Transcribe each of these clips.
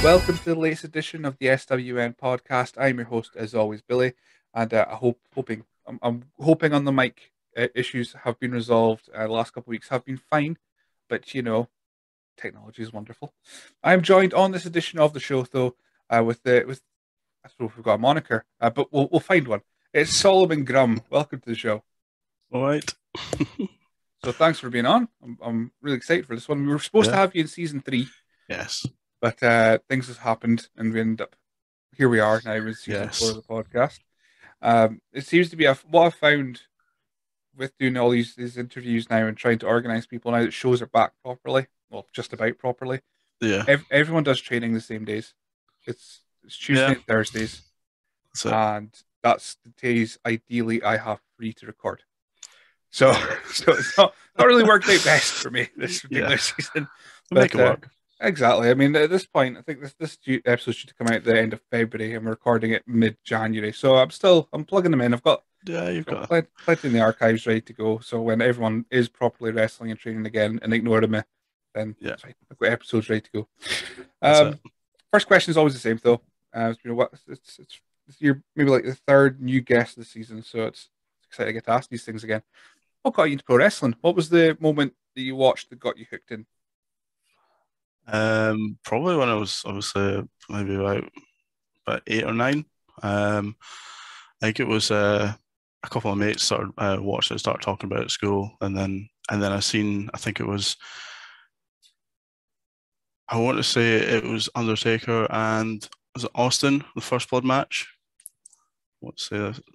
Welcome to the latest edition of the SWN podcast. I'm your host, as always, Billy, and I'm hoping on the mic issues have been resolved. The last couple of weeks have been fine, but technology is wonderful. I'm joined on this edition of the show, though, with I don't know if we've got a moniker, but we'll find one. It's Solomon Grum. Welcome to the show. All right. So thanks for being on. I'm really excited for this one. We were supposed to Yeah. have you in season 3, Yes. but things has happened, and we ended up here. We are now with season 4 of Yes. the podcast. It seems to be what I've found with doing all these interviews now and trying to organize people now that shows are back properly, well, just about properly. Yeah. Everyone does training the same days. It's Tuesday Yeah. and Thursdays, That's it. and that's the days ideally I have free to record. So, Yeah. so it's not really worked out best for me this Yeah. particular season. We'll make But it work. exactly, I mean, at this point, I think this episode should come out at the end of February, and we're recording it mid-January. So I'm plugging them in. I've got Yeah, you've got. plenty in the archives ready to go. So when everyone is properly wrestling and training again and ignoring me, then Yeah. that's right. I've got episodes ready to go. That's it. First question is always the same though. It's your maybe like the third new guest this season, so it's exciting to get to ask these things again. What got you into pro wrestling? What was the moment that you watched that got you hooked in? Probably when I was obviously maybe about 8 or 9. I think it was a couple of mates started watched it, started talking about it at school, and then I think it was, I want to say it was Undertaker and was it Austin, the first blood match? I want to say that.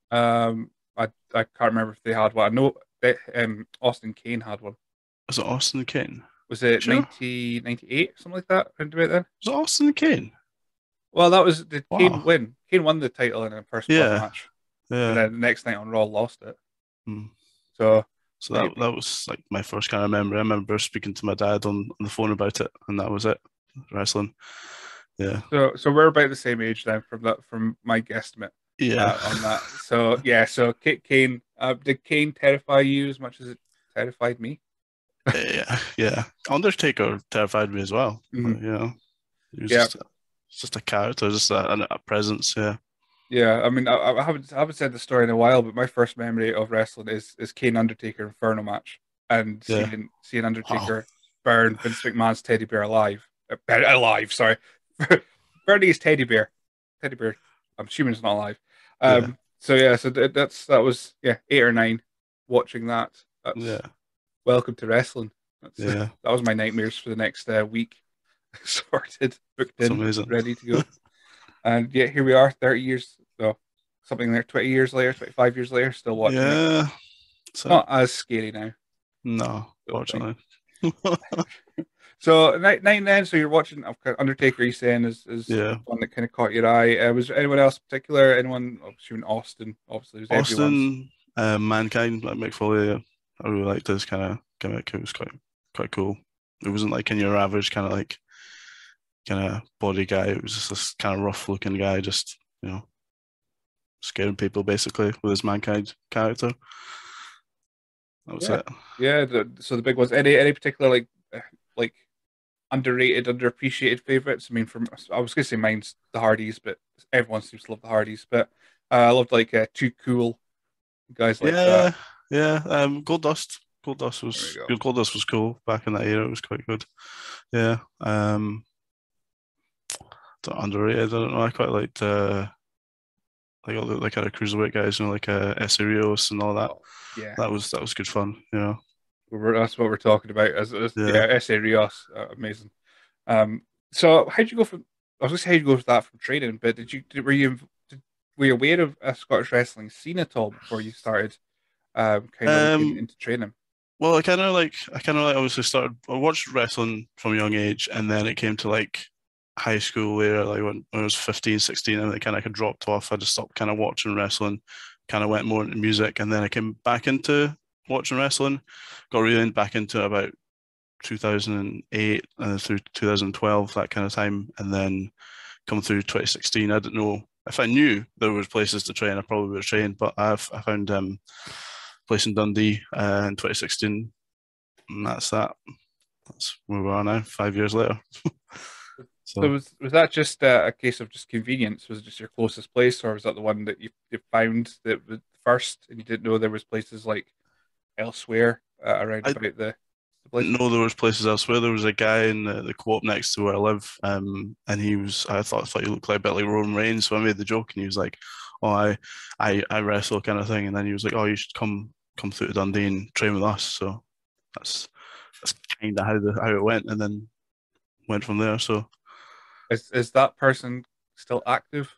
I can't remember if they had one. I know that Austin Kane had one. Was it Austin Kane? Was it Sure. 1998, something like that? Around about then? Was it Austin Kane? Well, that was did Kane Wow. win? Kane won the title in a first blood Yeah. match, and Yeah. then the next night on Raw lost it. Hmm. So So maybe. that was like my first kind of memory. I remember speaking to my dad on the phone about it, and that was it. Wrestling. Yeah. So we're about the same age then from my guesstimate Yeah. on that. So yeah, so Kane, did Kane terrify you as much as it terrified me? Yeah. Yeah. Undertaker terrified me as well. Mhm. But, he was Yeah, just a character, just a presence. Yeah. yeah. I mean, I haven't said the story in a while, but my first memory of wrestling is Kane Undertaker Inferno match and Yeah. seeing Wow. Undertaker burn Vince McMahon's teddy bear alive. Alive, sorry, burning his teddy bear. Teddy bear. I'm assuming it's not alive. Yeah. So yeah, so that was 8 or 9 watching that. That's Yeah. welcome to wrestling. That Yeah. was my nightmares for the next week. Sorted, booked It's in, amazing. ready to go. And yet here we are, 30 years, so something like 20 years later, 25 years later, still watching it. Yeah. So Not as scary now, no, don't think. fortunately. So nine then, so you're watching Undertaker, you saying is Yeah. one that kind of caught your eye. Was there anyone else in particular? Anyone? I'm assuming Austin, obviously, it was everyone's. Austin, Mankind, like Mick Foley, I really liked his kind of gimmick. It was quite cool. It wasn't like in your average kind of body guy. It was just this kind of rough looking guy, just scaring people basically with his Mankind character. That was Yeah, it. yeah. So the big ones. Any particular like underrated, underappreciated favorites? I mean, I was gonna say mine's the Hardys, but everyone seems to love the Hardys. But I loved like Too Cool, guys like that. Yeah, yeah. Gold Dust. Gold Dust There we was go. good. Gold Dust was cool back in that era. It was quite good. Yeah. Underrated. I don't know. I quite liked like all the kind of cruiserweight guys, like Eserios and all that. Oh, yeah. That was good fun. That's what we're talking about. Yeah. S.A. Rios, amazing. Um, so how'd you go from? I was gonna say how'd you go with that from training, but were you aware of a Scottish wrestling scene at all before you started kind of looking Um. into training? Well, I kind of like obviously started. I watched wrestling from a young age, and then it came to like high school where like when I was 15, 16, and it kind of dropped off. I just stopped kind of watching wrestling, kind of went more into music, and then I came back into watching wrestling. Got really back into it about 2008 and through 2012, that kind of time, and then come through 2016. I didn't know if I knew there was places to train. I probably would have trained, but I found a place in Dundee in 2016, and that's that. That's where we are now, 5 years later. So So was that just a case of just convenience? Was it just your closest place, or was that the one that you found that was first, and you didn't know there was places like elsewhere around I about the place? know there was places elsewhere. There was a guy in the co-op next to where I live, and I thought he looked like a bit like Roman Reigns, so I made the joke, and he was like, "Oh, I wrestle," kind of thing, and then he was like, "Oh, you should come through to Dundee and train with us." So that's that's kind of how it went, and then went from there. So Is that person still active?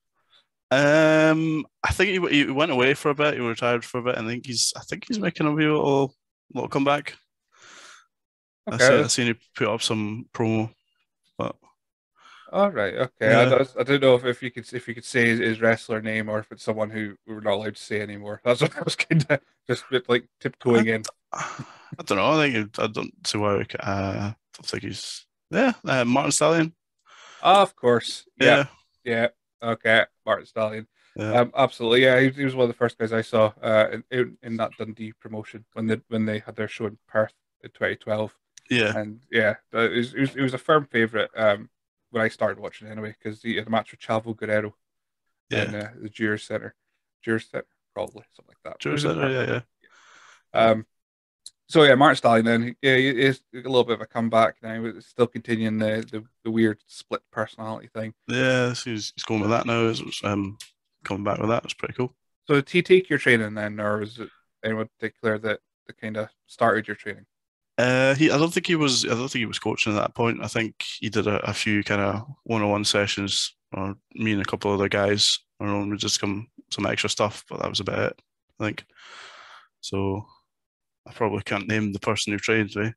I think he went away for a bit. He retired for a bit. I think he's making a wee little comeback. Okay, I seen he put up some promo, but all right, okay. yeah, I don't know if you could say his wrestler name or if it's someone who we're not allowed to say anymore. That's what I was kind of just a bit like I tiptoeing in. I don't know. I don't see why. I don't think he's yeah. Martin Stallion. Of course, yeah, Yeah, yeah. Okay, Martin Stallion. yeah, Absolutely, yeah. He was one of the first guys I saw in that Dundee promotion when they had their show in Perth in 2012. yeah, And yeah, it was a firm favorite when I started watching anyway because he had a match with Chavo Guerrero yeah. in the Jeers Center, probably something like that. It George was in Center. Perth. Yeah, yeah, yeah, Um, so yeah, Martin Stallion then yeah, he is a little bit of a comeback now. It's still continuing the weird split personality thing. yeah. So he's going with that now. Coming back with that. It's pretty cool. So did he take your training then, or was it anyone particular that kind of started your training? I don't think he was. I don't think he was coaching at that point. I think he did a few kind of one-on-one sessions, or me and a couple of other guys. Our own would just come some extra stuff, but that was about it. I think. So I probably can't name the person who trained me.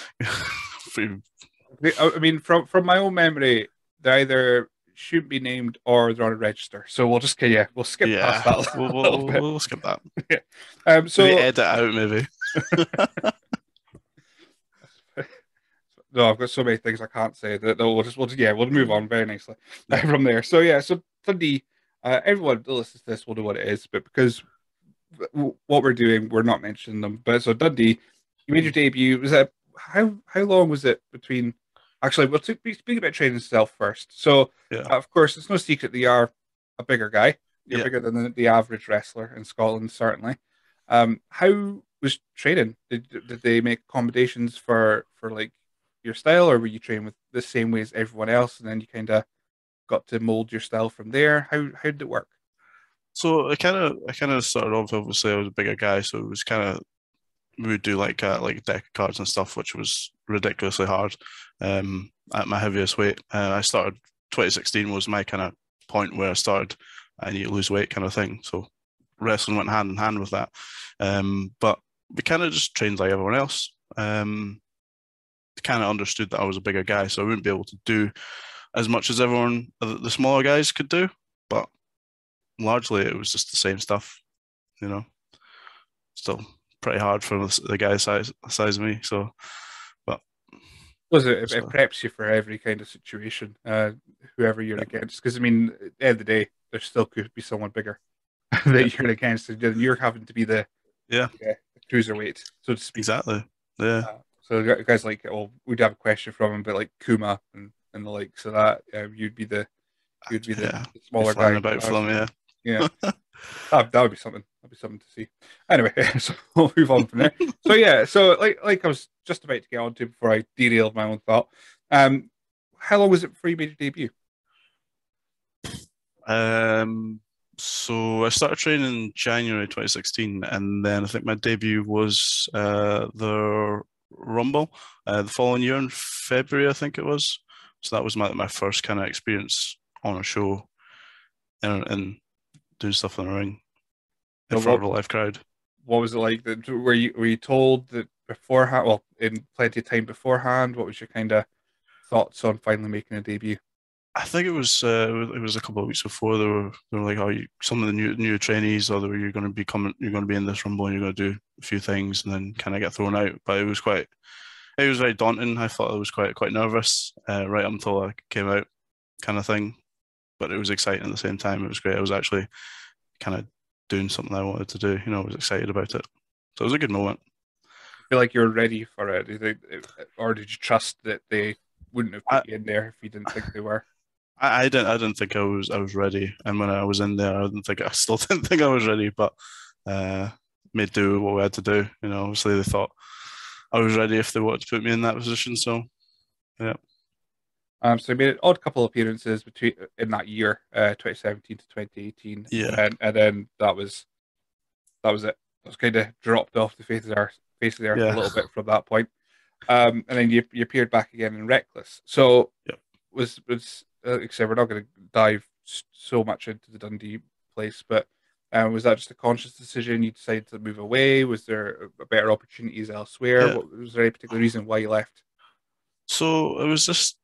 I mean, from my own memory, they either shouldn't be named or they're on a register. So we'll just yeah, we'll skip past Yeah, that we'll, a little we'll bit. we'll skip that. Yeah. Maybe So edit out maybe. no, I've got so many things I can't say that we'll move on very nicely Yeah, from there. So yeah, so Dundee, everyone that listens to this will know what it is, but because what we're doing, we're not mentioning them. But so Dundee, you made your debut. Was that how long was it between? Actually, we'll speak about training itself first. So, yeah, of course, it's no secret that you are a bigger guy. You're yeah. bigger than the average wrestler in Scotland, certainly. How was training? Did they make accommodations for like your style, or were you trained with the same way as everyone else, and then you kind of got to mold your style from there? How did it work? So I kind of started off. Obviously, I was a bigger guy, so it was kind of we would do like deck of cards and stuff, which was ridiculously hard. At my heaviest weight, I started 2016 was my kind of point where I started. I need to lose weight, kind of thing. So wrestling went hand in hand with that. But we kind of just trained like everyone else. Kind of understood that I was a bigger guy, so I wouldn't be able to do as much as everyone the smaller guys could do. But largely, it was just the same stuff. You know, still pretty hard for the guy size of me. So, but Was it? It so preps you for every kind of situation, whoever you're yeah, against. Because I mean, at the end of the day, there still could be someone bigger yeah, that you're against, and you're having to be yeah, the cruiserweight, so to speak. exactly. Yeah, So guys like, oh, we'd have a question from him, but like Kuma and the likes of that, you'd be yeah. the Be smaller flying guy. about for them. Yeah, Yeah, that would be something. That'd be something to see. Anyway, so we'll move on from there. So yeah, so like I was just about to get on to before I derailed my own thought. Um, how long was it before you made your debut? um. So I started training in January 2016, and then I think my debut was the Rumble the following year in February, I think it was. So that was my first kind of experience on a show and doing stuff in the ring in So front of a live crowd. what was it like? Were you told that beforehand? Well, in plenty of time beforehand. What was your kind of thoughts on finally making a debut? I think it was a couple of weeks before they were like, oh, some of the new trainees, or you're going to be coming, you're going to be in this rumble, and you're going to do a few things, and then kind of get thrown out. But it was very daunting. I thought I was quite nervous right up until I came out, kind of thing. But it was exciting at the same time. It was great. I was actually kind of doing something I wanted to do. I was excited about it. So it was a good moment. Feel like you're ready for it? Or did you trust that wouldn't have I, put you in there if you didn't think they were. I didn't think I was ready, and when I was in there, I still didn't think I was ready, but uh, made do what we had to do. Obviously they thought I was ready if they wanted to put me in that position. So yeah, So he made an odd couple of appearances between in that year, 2017 to 2018, yeah, and then that was it. It was kind of dropped off the face of the earth a yeah, little bit from that point. And then you appeared back again in Reckless. So yeah, was like I said, we're not going to dive so much into the Dundee place, but was that just a conscious decision? You decided to move away? Was there better opportunities elsewhere? yeah. What was there any particular reason why you left? So it was just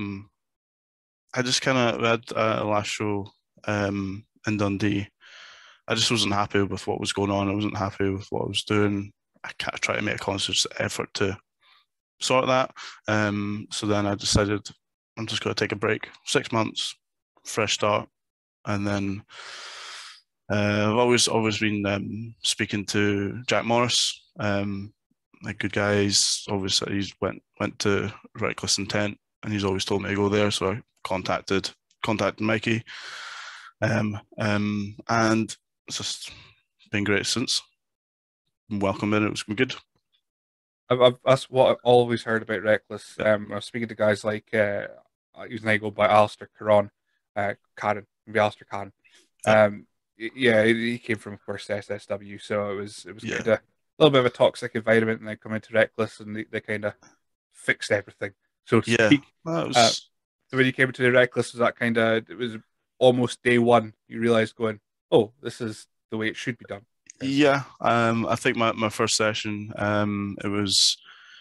I just kind of had a last show in Dundee. I just wasn't happy with what was going on. I wasn't happy with what I was doing. I tried to make a conscious effort to sort that. So then I decided I'm just going to take a break, 6 months, fresh start, and then I've always been speaking to Jack Morris, like good guys. Obviously, he's went to Reckless Intent, and he's always told me to go there. So I contacted Mikey, and it's just been great since. Welcome in, it was good. That's what I've always heard about Reckless. I was speaking to guys like his name go by Alistair Caron, Karen, maybe Alistair Karen. Yeah, Yeah, he came from, of course, SSW, so it was yeah, kind of a little bit of a toxic environment, and then come into Reckless, and they kind of fixed everything, so to yeah. speak. That Uh, was so when you came into the Reckless, was that kind of it was almost day one? You realized going, oh, this is the way it should be done, kind of thing. Yeah. I think my first session, it was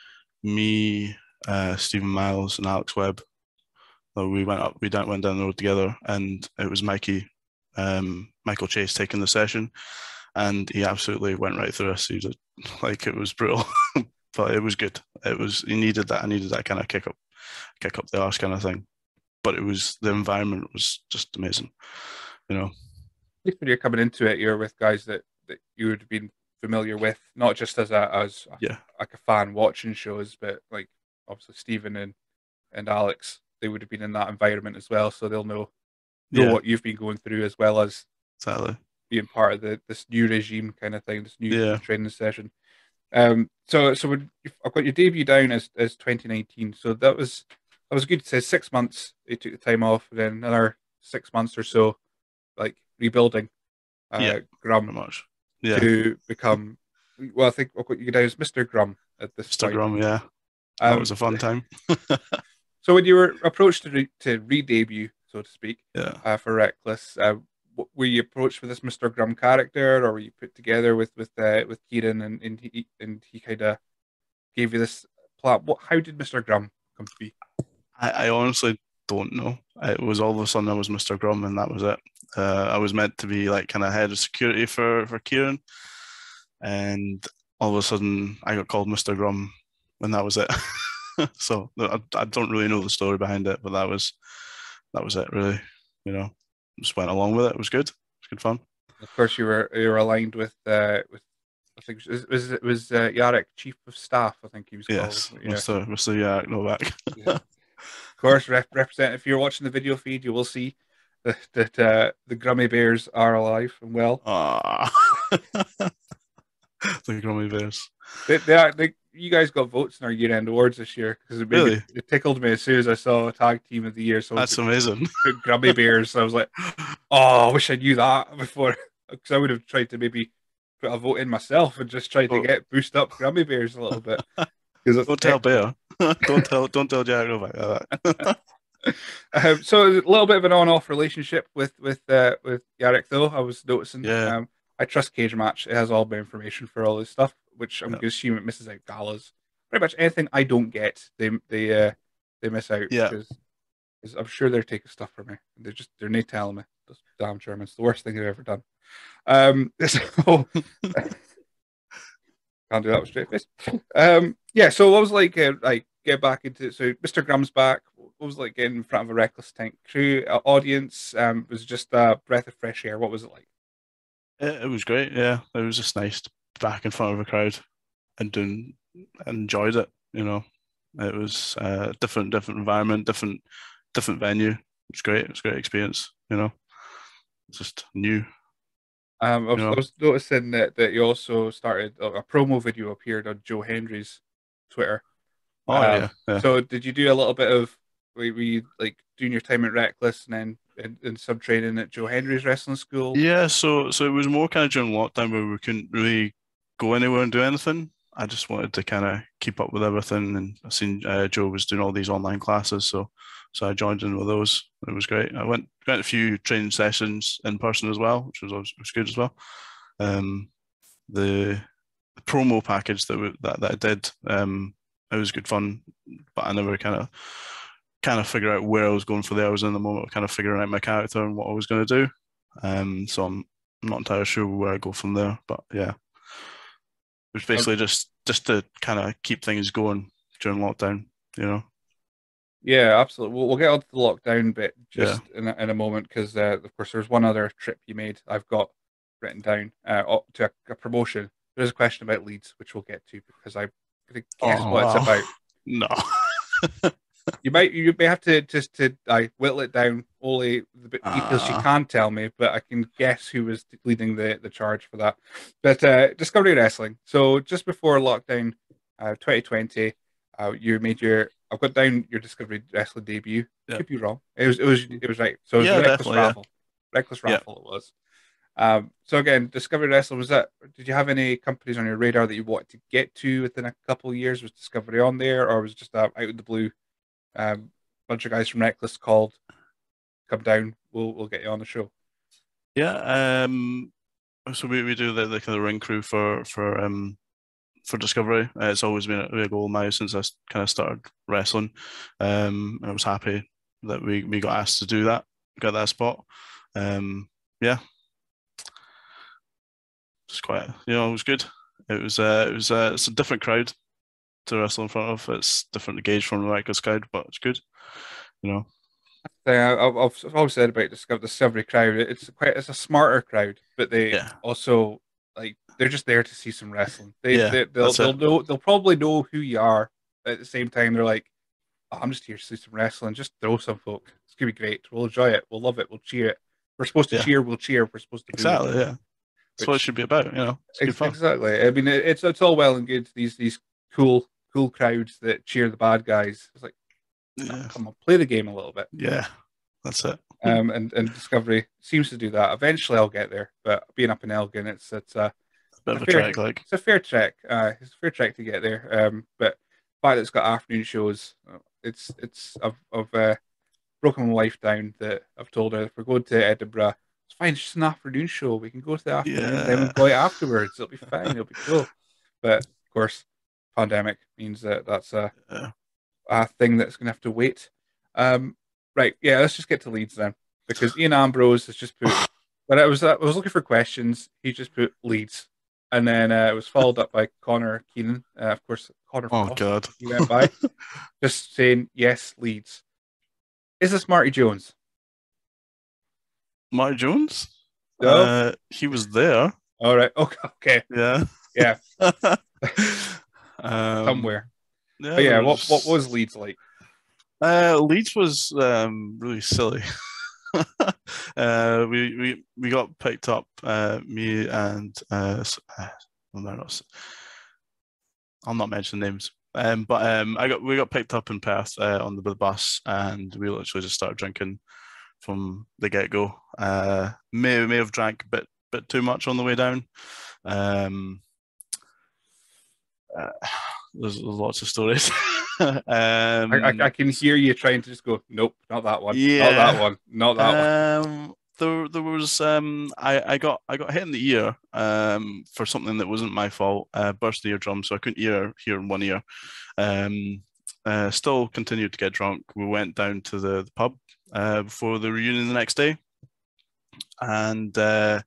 me, Stephen Miles, and Alex Webb. So went down the road together, and it was Michael Chase taking the session, and he absolutely went right through us. He did, like it was brutal, but it was good. He needed that. I needed that kind of kick up the arse kind of thing. But the environment was just amazing, you know. At least when you're coming into it, you're with guys that you would have been familiar with, not just Yeah, like a fan watching shows, but like obviously Stephen and Alex, they would have been in that environment as well, so they'll know yeah, what you've been going through as well as exactly. being part of this new regime kind of thing, this new Yeah, training session. So I've got your debut down as 2019, so that was good. It says 6 months you took the time off, and then another 6 months or so, like rebuilding yeah, Grum very much. Yeah, to become. Well, I think I've got you down as Mr. Grum at this Mr. point. Grum. Yeah, that Um, was a fun time. so when you were approached to re-debut, so to speak, Yeah. for Reckless, were you approached with this Mr. Grum character, or were you put together with Kieran, and he kind of gave you this plot? How did Mr. Grum come to be? I honestly don't know. It was all of a sudden I was Mr. Grum and that was it. I was meant to be like kind of head of security for Kieran, and all of a sudden I got called Mr. Grum, and that was it. So I don't really know the story behind it, but that was it really. Just went along with it. It was good. It was good fun. Of course, you were aligned with I think it was Yarek, Chief of Staff. I think he was called. Yes, Yeah, so Mr. Yeah, Novak. yeah. Of course, represent. If you're watching the video feed, you will see that the Grummy Bears are alive and well. Ah, the Grummy Bears. They are. You guys got votes in our year-end awards this year because it made me. Really? It tickled me as soon as I saw a tag team of the year. Someone That's amazing. put Grummy Bears. I was like, oh, I wish I knew that before, because I would have tried to maybe put a vote in myself and just try to Oh, get boost up Grummy Bears a little bit because don't tell Bear. Don't tell Jack Novak that. so a little bit of an on-off relationship with Yarrick, though. I was noticing. Yeah, I trust Cage Match. It has all my information for all this stuff, which I'm yeah, going to assume it misses out galas. Pretty much anything I don't get, they miss out yeah, because I'm sure they're taking stuff from me. They're not telling me. Those damn Germans, the worst thing they've ever done. So can't do that with a straight face. Yeah. So what was like get back into so Mr. Grum's back. What was it like getting in front of a Reckless Tank crew audience? Was it just a breath of fresh air? What was it like? it was great. Yeah, it was just nice to be back in front of a crowd and enjoyed it. It was different environment, different venue. It was great. It was a great experience. It's just new. I You was, I know. was noticing that you also started a promo video appeared on Joe Hendry's Twitter. Oh yeah, yeah. So did you do a little bit of were you like doing your time at Reckless and then in sub training at Joe Hendry's wrestling school? Yeah, so it was more kind of during lockdown where we couldn't really go anywhere and do anything. I just wanted to kind of keep up with everything, and I seen Joe was doing all these online classes, so I joined in with those. It was great. I went a few training sessions in person as well, which was good as well. Um, the, the promo package that I did, it was good fun, but I never kind of figure out where I was going for there. I was in the moment of kind of figuring out my character and what I was going to do. So I'm not entirely sure where I go from there, but yeah, it was Um, basically just to kind of keep things going during lockdown. You know, yeah, absolutely. We'll get on to the lockdown bit yeah. just in a moment because of course there's one other trip you made I've got written down to a promotion. There's a question about Leeds which we'll get to because I'm gonna guess Oh what it's wow, about. no. You may have to just to I whittle it down only the bit details you uh, can tell me, but I can guess who was leading the charge for that. But Discovery Wrestling. So just before lockdown, 2020, you made your I've got down your Discovery Wrestling debut. yeah, Could be wrong. It was right. So it was the yeah, Reckless definitely, yeah, Raffle. Reckless yeah. Raffle it was. So again, Discovery Wrestling was that? Did you have any companies on your radar that you wanted to get to within a couple of years? Was Discovery on there, or was it just out of the blue? Bunch of guys from Reckless called, come down. We'll get you on the show. Yeah. So we do the kind of ring crew for Discovery. It's always been a goal of mine since I kind of started wrestling. And I was happy that we got asked to do that, got that spot. Yeah, it's quite, it was good. It's a different crowd to wrestle in front of. It's different to gauge from the Rikers crowd, but it's good, you know. I've always said about Discovery crowd. It's a smarter crowd, but they Yeah, also they're just there to see some wrestling. They, yeah, they they'll that's it. they'll know they'll probably know who you are. At the same time, they're like, oh, I'm just here to see some wrestling. Just throw some folk. It's gonna be great. We'll enjoy it. We'll love it. We'll cheer it. We're supposed to Yeah, cheer. We'll cheer. We're supposed to boo. We'll exactly. boo. Yeah, that's what it Which should be about. It's good fun. exactly. I mean, it's all well and good. These cool crowds that cheer the bad guys. It's like, no, Yeah, come on, play the game a little bit. yeah, that's it. And Discovery seems to do that. Eventually, I'll get there. But being up in Elgin, Bit a of a fair track, like. it's a fair trek. It's a fair trek to get there. But the fact that it's got afternoon shows, I've broken my wife down that I've told her if we're going to Edinburgh, it's fine. It's just an afternoon show. We can go to the afternoon, then we Yeah, go out afterwards. It'll be fine. It'll be cool. But of course, pandemic means that that's yeah. a thing that's going to have to wait. Um, right, yeah, let's just get to Leeds then, because Ian Ambrose has just put. When I was looking for questions, he just put Leeds, and then it was followed up by Connor Keenan, of course, Connor Oh Frost. God. He went by just saying yes, Leeds. Is this Marty Jones? Mark Jones? No. He was there. All right. Okay. Okay. Yeah. Yeah. um, Somewhere. yeah, But there yeah, what was. was Leeds like? Leeds was really silly. We got picked up. Me and well, no, I'll not mention names. But we got picked up in Perth on the bus, and we literally just started drinking from the get go. May have drank a bit too much on the way down. Um, uh, there's lots of stories. I can hear you trying to just go, nope, not that one, not that Yeah. one, not that one. There was I got hit in the ear for something that wasn't my fault. Burst the eardrum, so I couldn't hear in one ear. Um, Still continued to get drunk. We went down to the pub before the reunion the next day, and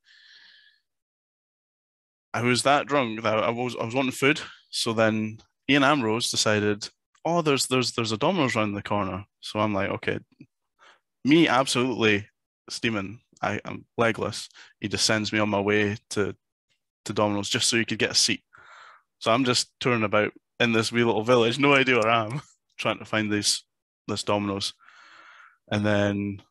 I was that drunk that I was wanting food. So then Ian Ambrose decided, oh, there's a Domino's around the corner. So I'm like, okay, me absolutely steaming. I'm legless. He just sends me on my way to Domino's just so he could get a seat. So I'm just touring about in this wee little village, no idea where I am. trying to find this dominoes, and then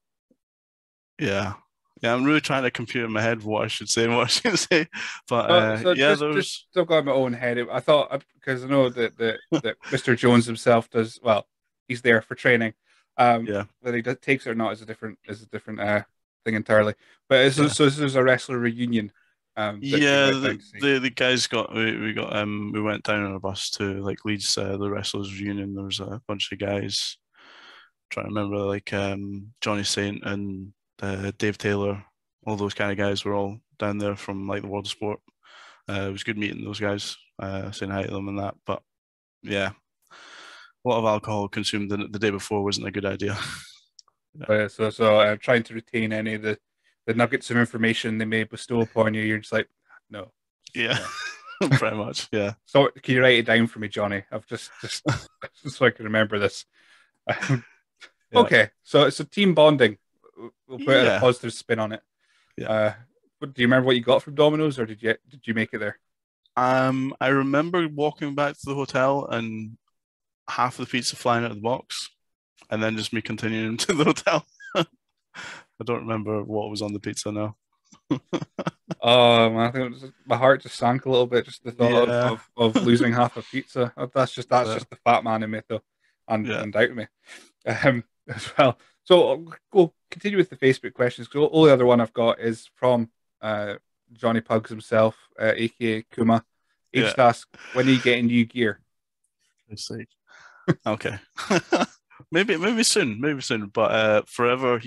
yeah, I'm really trying to compute in my head what I should say and what I shouldn't say. But So yeah, just there's I've got in my own head. I thought because I know that Mr. Jones himself does well. He's there for training. yeah, Whether he takes it or not is a different thing entirely. But yeah. so this is a wrestler reunion that you Yeah, went down to see. the guys got we got we went down on a bus to like Leeds, the wrestlers reunion. There was a bunch of guys trying to remember like Johnny Saint and Dave Taylor, all those kind of guys were all down there from like the world of sport. It was good meeting those guys, saying hi to them and that. But yeah, a lot of alcohol consumed the day before wasn't a good idea. Trying to retain any of the nuggets of information they may bestow upon you, you're just like, no, Yeah, no. pretty much. Yeah, So can you write it down for me, Johnny? I've just so I can remember this. yeah, Okay, so it's a team bonding. We'll put a yeah, positive spin on it. yeah. Do you remember what you got from Domino's, or did you make it there? I remember walking back to the hotel and half of the pizza flying out of the box, and then just me continuing to the hotel. I don't remember what was on the pizza now. Oh man, I think my heart just sank a little bit just the thought Yeah, of losing half a pizza. That's uh, just the fat man in me though, and yeah, undoubtedly me as well. So we'll continue with the Facebook questions. So the only other one I've got is from Johnny Pugs himself, aka Kuma. He yeah. just asked, when are you getting new gear? Let's see. Okay. maybe soon, maybe soon. But forever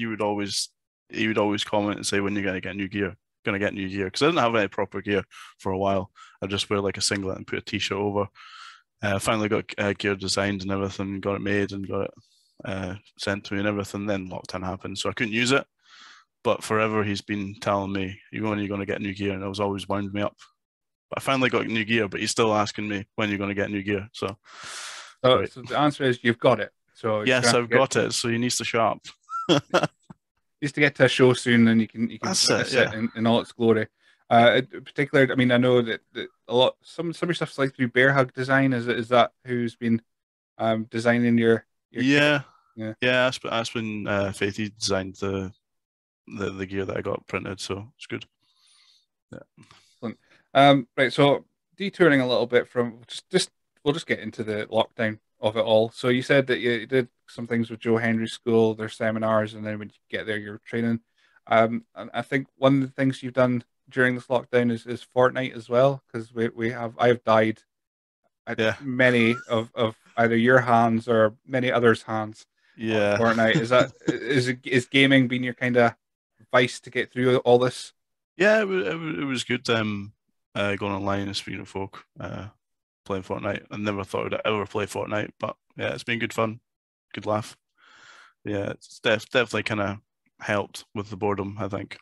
he would always comment and say when you're gonna get new gear, gonna get new gear. Because I didn't have any proper gear for a while. I just wear like a singlet and put a t-shirt over. Finally got gear designed and everything, got it made and got it sent to me and everything. Then lockdown happened, so I couldn't use it. But forever he's been telling me, "You when are you gonna get new gear?" And it was always wound me up. But I finally got new gear, but he's still asking me when you're gonna get new gear. So it's So, great. so the answer is you've got it. So you're just gonna Yes, have to I've get got it. So he needs to show up. needs to get to a show soon, and you can That's it. witness it Yeah. in all its glory. Yeah. In particular, I mean, I know that a lot some of your stuff's like through Bear Hug Design. Is that who's been designing your kit? Yeah. Yeah. Yeah. Aspen Faithy designed the gear that I got printed, so it's good. Yeah. Excellent. Right, so detouring a little bit from just we'll just get into the lockdown of it all. So you said that you did some things with Joe Henry School, their seminars, and then when you get there, you're training. And I think one of the things you've done during this lockdown is Fortnite as well, because I've died at Yeah. many of either your hands or many others' hands on Yeah. Fortnite. Is gaming being your kind of vice to get through all this? Yeah. It was good. Going online and speaking to folk, playing Fortnite. I never thought I'd ever play Fortnite, but yeah, it's been good fun, good laugh. Yeah, it's definitely kind of helped with the boredom. I think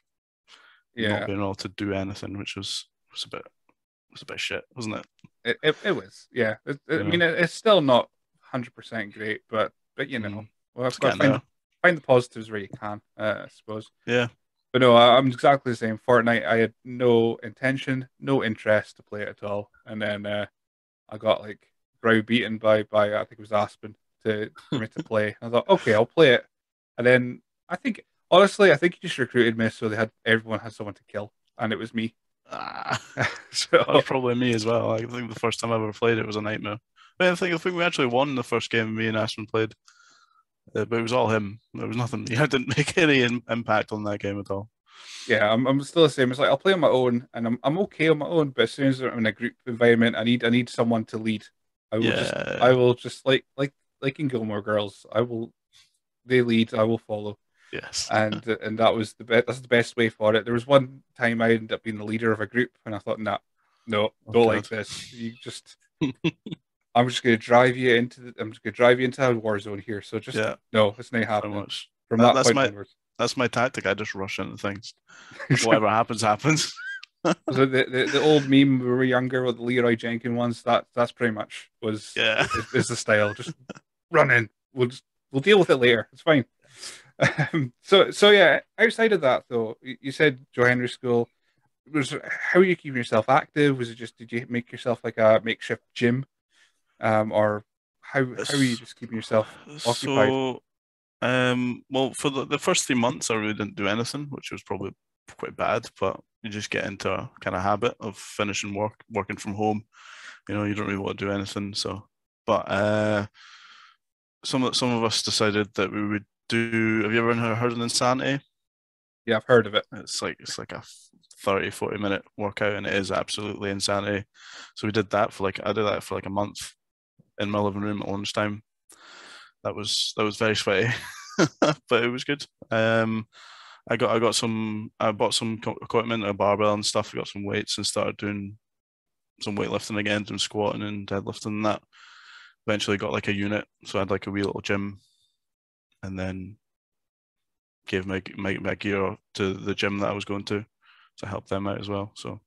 not Yeah. being able to do anything, which was a bit shit, wasn't it? It was, yeah. I Yeah. mean, it's still not 100% great, but Mm. well, I've It's got to getting there. find the positives where you can, I suppose. Yeah. But no, I'm exactly the same. Fortnite, I had no intention, no interest to play it at all, and then I got like browbeaten by I think it was Aspen to for me to play. I thought, okay, I'll play it, and then honestly, I think he just recruited me so everyone had someone to kill, and it was me. Ah, that was So probably me as well. I think the first time I ever played it was a nightmare. But I think we actually won the first game me and Aspen played, but it was all him. There was nothing. I didn't make any impact on that game at all. yeah, I'm still the same. It's like I'll play on my own, and I'm okay on my own. But as soon as I'm in a group environment, I need someone to lead. I Yeah. will just like in Gilmore Girls. They lead, I will follow. Yes. And that was the best. That's the best way for it. There was one time I ended up being the leader of a group, and I thought, nah, no, Oh don't like God. this. I'm just going to drive you into a war zone here. So just Yeah. no, it's not So happening much. from That, that that's point my onwards. that's my tactic. I just rush into things. Whatever happens, happens. So the old meme when we were younger with the Leroy Jenkins ones, that's pretty much Yeah. is the style. Just run in. We'll deal with it later. It's fine. So yeah, outside of that though, you said Joe Henry School. How are you keeping yourself active? Was it just did you make yourself like a makeshift gym? Or how are you It's, just keeping yourself occupied? so, well, for the first 3 months, I really didn't do anything, which was probably quite bad. But you just get into a kind of habit of finishing working from home. You don't really want to do anything. So, but some of us decided that we would do. Have you ever heard of Insanity? Yeah, I've heard of it. It's like a 30-40 minute workout, and it is absolutely insanity. So we did that for like I did that for like a month in my living room at lunchtime. That was very sweaty, but it was good. I bought some equipment, a barbell and stuff. I got some weights and started doing some weightlifting again, doing squatting and deadlifting and that. Eventually got like a unit, so I had like a wee little gym, and then gave my gear to the gym that I was going to help them out as well. So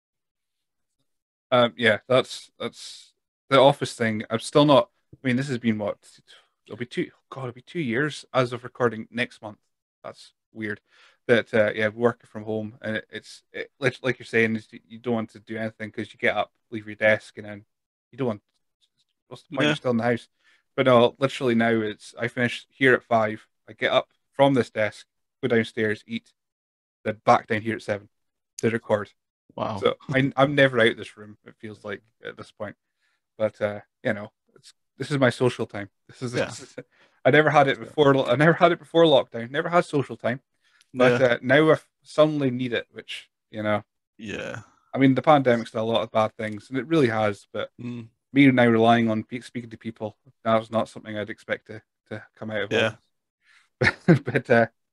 Yeah, that's the office thing. I'm still not. I mean, this has been what? It'll be two. God, it'll be 2 years as of recording next month. That's weird. That yeah, working from home and like you're saying, you don't want to do anything because you get up, leave your desk, and then you don't want. What's the point? You're yeah, still in the house. But no, literally now I finish here at 5. I get up from this desk, go downstairs, eat, then back down here at 7 to record. wow, So I'm never out of this room. It feels like at this point, but this is my social time. yeah, I never had it yeah, before. I never had it before lockdown. Never had social time, but yeah, now I suddenly need it. Which yeah. I mean, the pandemic's done a lot of bad things, and it really has. But Mm, me now relying on speaking to people, that was not something I'd expect to come out of yeah. office. But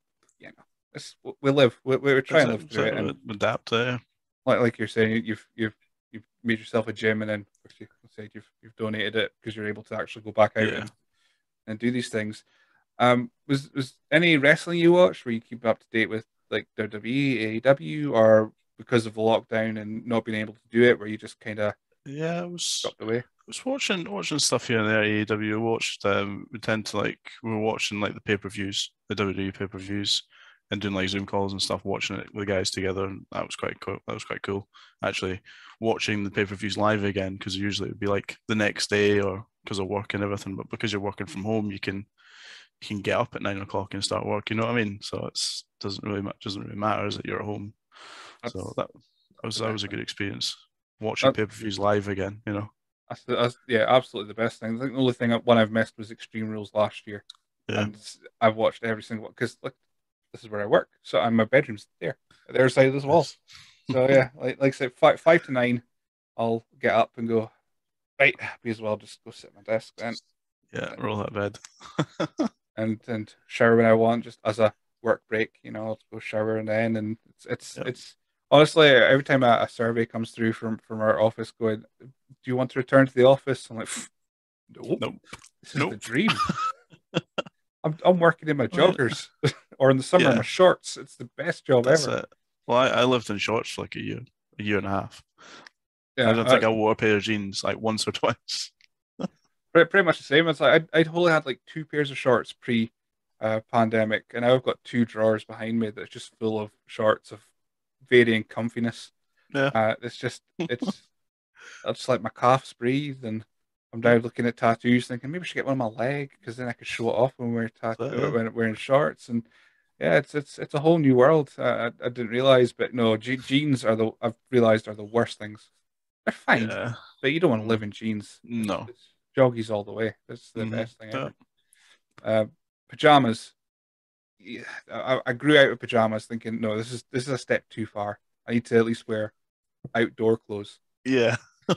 we live. We try Is and it? live Is through it it, and adapt? like you're saying, you've made yourself a gym, and then like you said, you've donated it because you're able to actually go back out Yeah. and do these things. Was any wrestling you watched where you keep up to date with like WWE, AEW, or because of the lockdown and not being able to do it, where you just kind of Yeah, I was dropped away? I was watching stuff here and there. AEW. Watched. We were watching like the pay-per-views, the WWE pay-per-views, and doing like Zoom calls and stuff, watching it with the guys together, and that was quite cool. That was quite cool. Actually, watching the pay-per-views live again, because usually it would be like the next day or because of work and everything. But because you're working from home, you can get up at 9 o'clock and start work. You know what I mean? So it's doesn't really matter as that you're at home. So That's that that that's was the that best was a thing. good experience watching That, pay-per-views live again. that's yeah, absolutely the best thing. I think the only one I've missed was Extreme Rules last year, Yeah. and I've watched every single one because like this is where I work, so and my bedroom's there, at the other side of this wall. Nice. So yeah, like I said, 5 to 9, I'll get up and go right. May as well just go sit at my desk then, Yeah, roll out of bed. and shower when I want, just as a work break. I'll go shower and then, and Yeah. it's honestly every time a survey comes through from our office going, do you want to return to the office? I'm like, nope, Nope. this is the Nope. dream. I'm working in my Well, joggers, or in the summer in my yeah, shorts. It's the best job that's ever. it. Well, I lived in shorts for like a year and a half. I Yeah, don't think I wore a pair of jeans like once or twice. pretty much the same. It's like I'd only had like 2 pairs of shorts pre pandemic, and now I've got 2 drawers behind me that's just full of shorts of varying comfiness. Yeah, It's I just like my calves breathe, and I'm now looking at tattoos, thinking maybe I should get one on my leg because then I could show it off when so, when wearing shorts. And yeah, it's a whole new world. I didn't realize, but no, jeans I've realized are the worst things. They're fine, yeah. but you don't want to live Mm, in jeans. no. It's joggies all the way. It's the Hmm. best thing Yeah, ever. Uh, pajamas. Yeah, I grew out of pajamas, thinking no, this is a step too far. I need to at least wear outdoor clothes. yeah,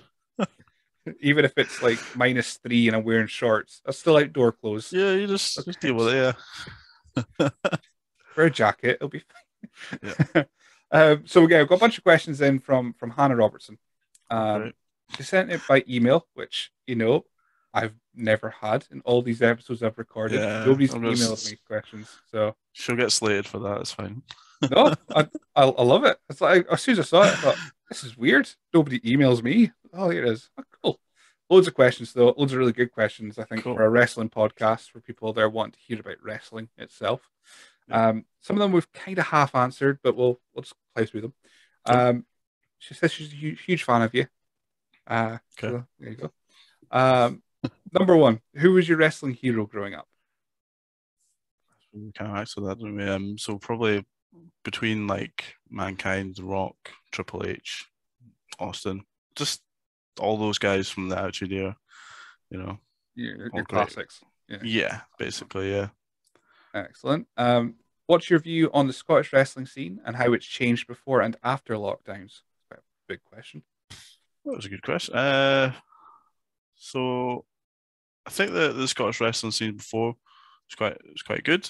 Even if it's like -3 and I'm wearing shorts, that's still outdoor clothes. yeah. You just deal with It's, it. Yeah, wear a jacket, it'll be yeah. fine. So yeah, I've got a bunch of questions in from Hannah Robertson. Oh, Um, great. she sent it by email, which I've never had in all these episodes I've recorded. Yeah, Nobody's I'm emailed just. me questions, so She'll get slated for that. It's fine. no, I love it. It's like as soon as I saw it, I thought this is weird. Nobody emails me. Oh, here it is. Oh, cool. Loads of questions though. Loads of really good questions. I think for Cool. a wrestling podcast for people that want to hear about wrestling itself. Yeah. Some of them we've kind of half answered, but we'll just play through them. Cool. She says she's a huge fan of you. Okay. So there you go. Um, Number one, who was your wrestling hero growing up? We kind of answered that, didn't we? So probably between like Mankind, The Rock, Triple H, Austin, just all those guys from the Attitude Era, you know, Your all great. classics. Yeah, Yeah, excellent. basically, yeah. Excellent. What's your view on the Scottish wrestling scene and how it's changed before and after lockdowns? Quite a big question. That was a good question. So I think the Scottish wrestling scene before was quite good.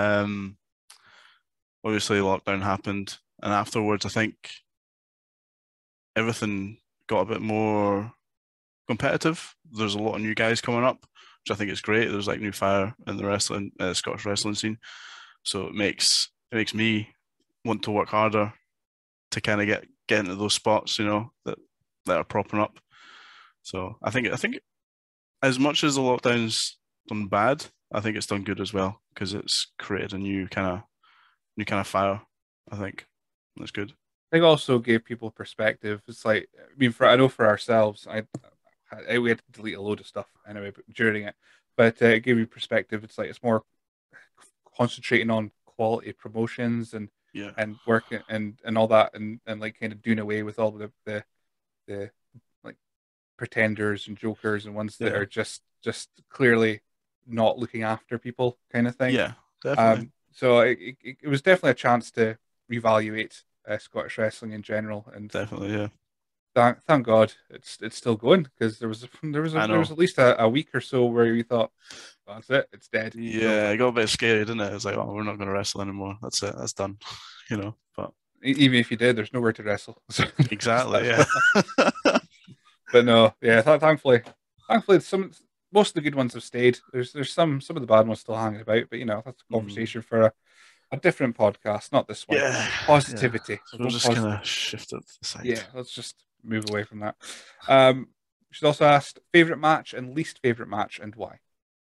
Obviously lockdown happened, and afterwards I think everything got a bit more competitive. There's a lot of new guys coming up, which I think is great. There's like new fire in the wrestling Scottish wrestling scene, so it makes me want to work harder to kind of get into those spots, that are propping up. So I think as much as the lockdown's done bad, I think it's done good as well because it's created a new kind of fire. I think that's good. I think also gave people perspective. It's like, I mean, I know for ourselves, we had to delete a load of stuff anyway during it, but it gave you perspective. It's like it's more concentrating on quality promotions Yeah, and working and all that and like kind of doing away with all the like pretenders and jokers and ones that yeah, are just clearly not looking after people kind of thing. yeah, definitely, So it was definitely a chance to reevaluate Scottish wrestling in general, and definitely, yeah. thank God it's still going because I there was know. at least a week or so where we thought, "Oh, that's it, it's dead, it's Yeah, over." it got a bit scary, didn't it? It's like, oh, we're not going to wrestle anymore. That's it. That's done. But Even if you did, there's nowhere to wrestle. So exactly, yeah. but no, yeah, thankfully, some most of the good ones have stayed. There's some of the bad ones still hanging about, but that's a Mm. conversation for a different podcast, not this one. Yeah, yeah. Positivity. We'll So we'll go just kind positive. of shift it to the side. Yeah, let's just move away from that. Um, she's also asked favorite match and least favorite match and why.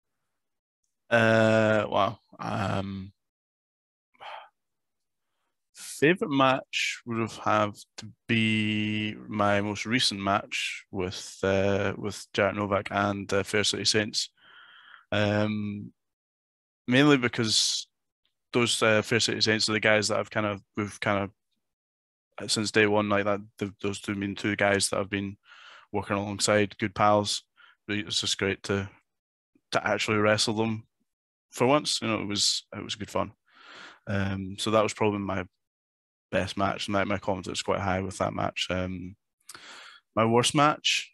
Wow. Favorite match would have to be my most recent match with Jarrett Novak and Fair City Saints. Um, Mainly because those Fair City Saints are the guys that we've kind of since day one, like that. Those two mean two guys that I've been working alongside, good pals. It's just great to actually wrestle them for once. It was good fun. So that was probably my best match. My confidence is quite high with that match. My worst match,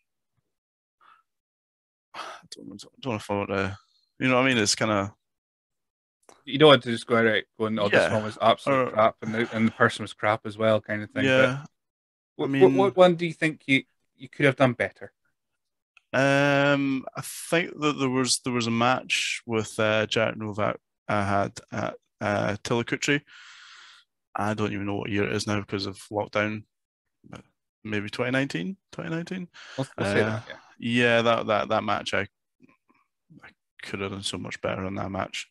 I don't know if I want to, you know what I mean? It's kind of, You don't want to just go out going, "Oh, this yeah, one was absolute or crap," and the person was crap as well, kind of thing. But yeah. I what mean, one do you think you could have done better? I think that there was a match with Jack Novak I had at Tillicutry. I don't even know what year it is now because of lockdown, but maybe 2019, 2019. We'll say that. Yeah, Yeah, that match I could have done so much better on that match.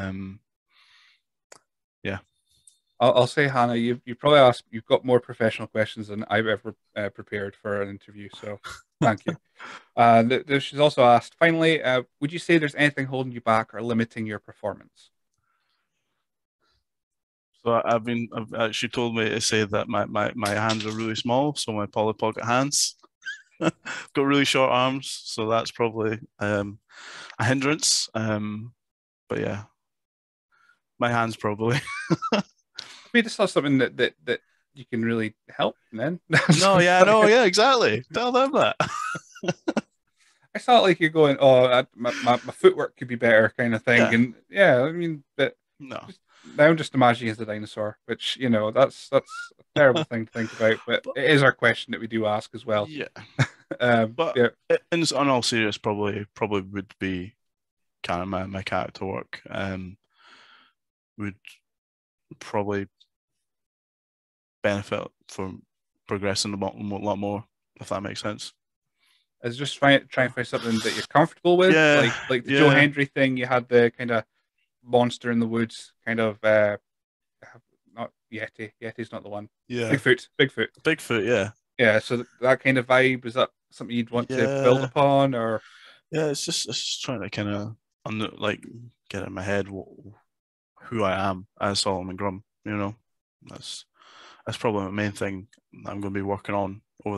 Yeah. I'll say, Hannah, you probably asked, you've got more professional questions than I've ever prepared for an interview. So thank you. She's also asked, finally, would you say there's anything holding you back or limiting your performance? So I've actually told me to say that my hands are really small, so my Polly Pocket hands. Got really short arms, so that's probably a hindrance. But yeah, my hands probably. I mean, it's not something that you can really help, then. No, yeah, no, yeah, exactly. Tell them that. It's not like you're going, "Oh, my footwork could be better," kind of thing. Yeah, And yeah, I mean, but no. just now I'm just imagining as a dinosaur, which that's a terrible thing to think about. But But it is our question that we do ask as well. yeah, but Yeah, in all serious, probably would be kind of my character work. Would probably benefit from progressing a lot more, if that makes sense. is just try and find something that you're comfortable with, Yeah, like the Joe yeah, Hendry thing. You had the kind of monster in the woods, kind of not Yeti. Yeti's not the one. yeah. Bigfoot. Bigfoot, yeah, Yeah, so that kind of vibe, is that something you'd want to build yeah. upon, or Yeah, it's just trying to kind of like get in my head who I am as Solomon Grum. That's that's probably the main thing I'm going to be working on over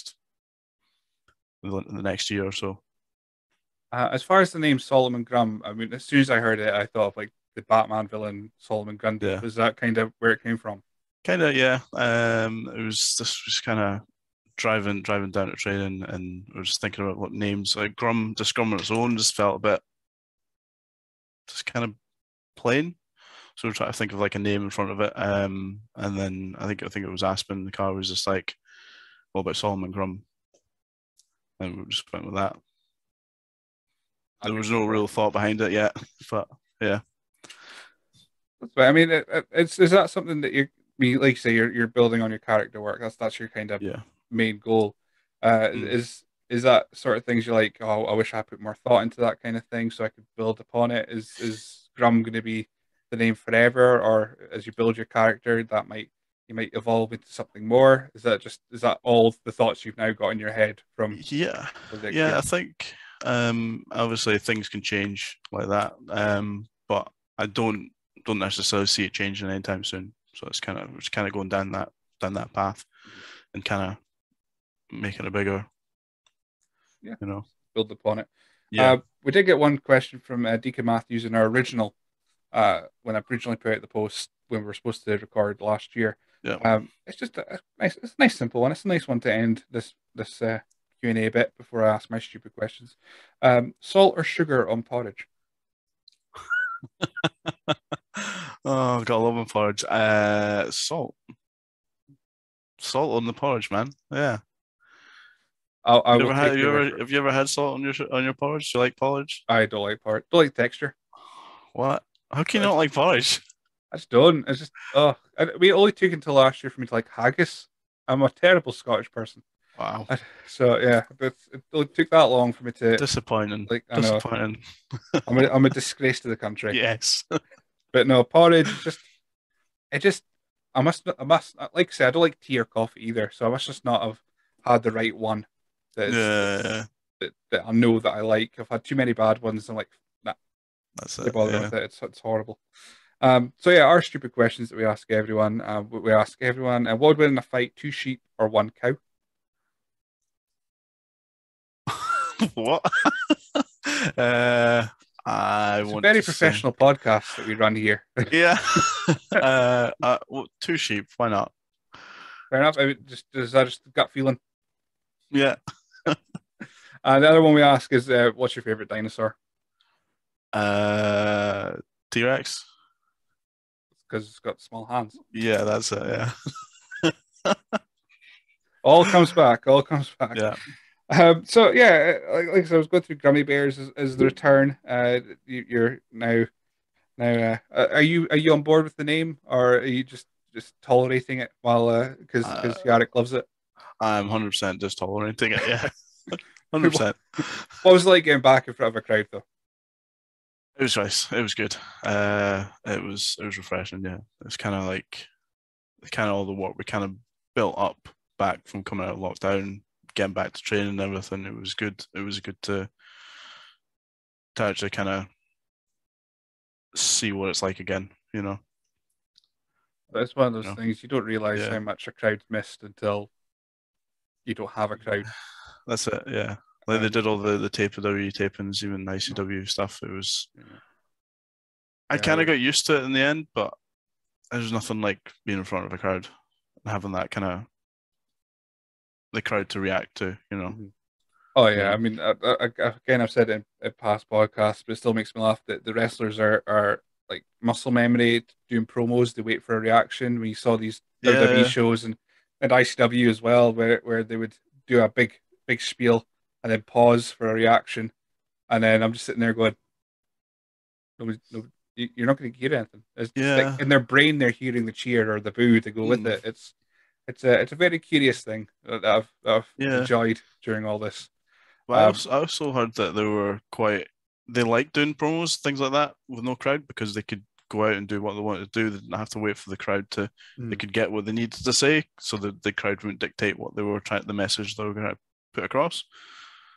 the next year or so. As far as the name Solomon Grum, I mean, as soon as I heard it, I thought of like the Batman villain Solomon Grundy. Yeah, Was that kind of where it came from? kind of, yeah. It was just kind of driving down to training, and I was just thinking about what names like Grum on its own just felt a bit just kind of plain. So we're trying to think of like a name in front of it. And then I think it was Aspen. The car was just like, what about Solomon Grum? And we just went with that. There That'd be was no pretty real cool. thought behind it yet, but yeah, That's right. I mean, it's is that something that like you say, you're building on your character work. That's your kind of yeah. main goal. Mm. Is that sort of things you're like, oh, I wish I put more thought into that kind of thing so I could build upon it? Is Grum going to be the name forever, or as you build your character, that might you might evolve into something more? Is that all the thoughts you've now got in your head Yeah, from the yeah. I experience? think obviously things can change like that, but I don't necessarily see it changing anytime soon. So it's kind of going down that path Mhm. and kind of making it bigger. Yeah, You know. build upon it. Yeah. We did get one question from Deacon Matthews in our original when I originally put out the post when we were supposed to record last year. Yeah. It's just it's a nice simple one. It's a nice one to end this Q&A bit before I ask my stupid questions. Salt or sugar on porridge? Oh, I've got a love and porridge. Salt on the porridge, man. Yeah. I You will ever had? take Have your you word ever? for it. Have you ever had salt on your porridge? Do you like porridge? I don't like porridge. Don't like texture. What? How can I you not just, like porridge? I just don't. It's just we only took until last year for me to like haggis. I'm a terrible Scottish person. Wow. So yeah, it only took that long for me to Disappointing. like. I know Disappointing. I'm a disgrace to the country. Yes. But no, porridge just it just I must like I say I don't like tea or coffee either, so I must just not have had the right one that is Yeah. that I know that I like. I've had too many bad ones. I'm like, nah, That's they it. bother Yeah. with it. It's horrible. So yeah, our stupid questions that we ask everyone. We ask everyone, what would win in a fight, two sheep or one cow? What? Uh, I It's a want very to say, professional podcast that we run here. yeah. Well, two sheep. Why not? Fair enough. I mean, just is that just gut feeling? Yeah. The other one we ask is, what's your favorite dinosaur? Uh, T-Rex. Because it's got small hands. Yeah, that's it. Yeah. All comes back. All comes back. Yeah. So yeah, like I said, I was going through Gummy Bears as the return. You're are you on board with the name, or are you just tolerating it while because Uh, Yarrick loves it? I'm 100% just tolerating it. Yeah. What 100%. was it like getting back in front of a crowd though? It was nice. It was good. It was refreshing. Yeah. It's kind of all the work we kind of built up back from coming out of lockdown, getting back to training and everything. It was good. It was good to actually kind of see what it's like again. But it's one of You those know. things you don't realize Yeah. how much a crowd's missed until you don't have a crowd. That's it. Yeah. Like they Um, did all the tape of W tapings, even the ICW stuff. It was. yeah, I yeah, kind of got used to it in the end, but there's nothing like being in front of a crowd and having that kind of the crowd to react to. mhm. Oh You yeah, I know. mean, again, I've said it in past podcasts, but it still makes me laugh that the wrestlers are like muscle memory doing promos. They wait for a reaction. When you saw these WWE Yeah. shows and ICW as well, where they would do a big spiel and then pause for a reaction, and then I'm just sitting there going, no, you're not going to hear anything. It's like Yeah. in their brain they're hearing the cheer or the boo to go with Mm, it. It's a very curious thing that I've yeah. enjoyed during all this. But I Um, also, I also heard that they like doing promos, things like that, with no crowd because they could go out and do what they wanted to do. They didn't have to wait for the crowd they hmm. could get what they needed to say, so that the crowd wouldn't dictate what they were trying, the message they were going to put across.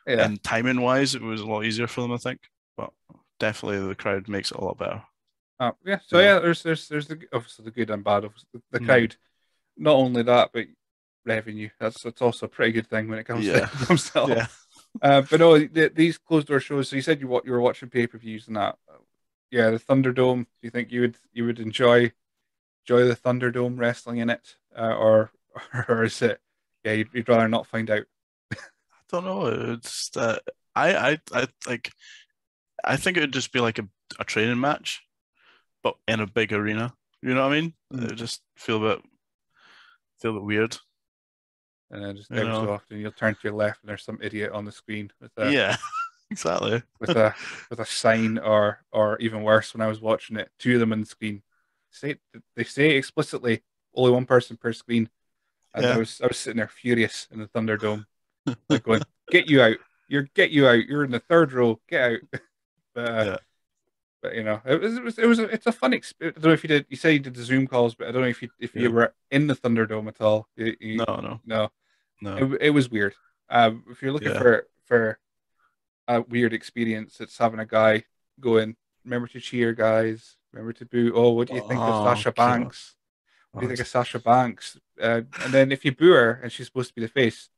Yeah. And timing wise, it was a lot easier for them, I think. But definitely the crowd makes it a lot better. Yeah. So Yeah. yeah, there's obviously the good and bad of the Mm. crowd. Not only that, but revenue. That's also a pretty good thing when it comes to Yeah. comes to all. Yeah. But no, these closed door shows. So you said you were watching pay per views and that. Yeah, the Thunderdome. Do you think you would enjoy the Thunderdome wrestling in it, or or is it? Yeah, you'd rather not find out. I don't know. It's I like I think it would just be like a training match, but in a big arena. You know what I mean? It Mm. would just feel a bit weird, And then just you every know? so often you'll turn to your left and there's some idiot on the screen Yeah, exactly. with a with a sign, or even worse, when I was watching it, two of them on the screen. Say they say explicitly only one person per screen, and I Yeah. was I was sitting there furious in the Thunderdome, like going, "Get you out! Get you out! You're in the third row. Get out!" But Yeah. but it's a fun experience. I don't know if you did. You say you did the Zoom calls, but I don't know if you Yeah. were in the Thunderdome at all. No, no, No, it no. it was weird. If you're looking Yeah. for a weird experience, it's having a guy going, "Remember to cheer, guys. Remember to boo. Oh, what do you think of Oh Sasha God. Banks? What do you think of Sasha Banks?" And then if you boo her and she's supposed to be the face,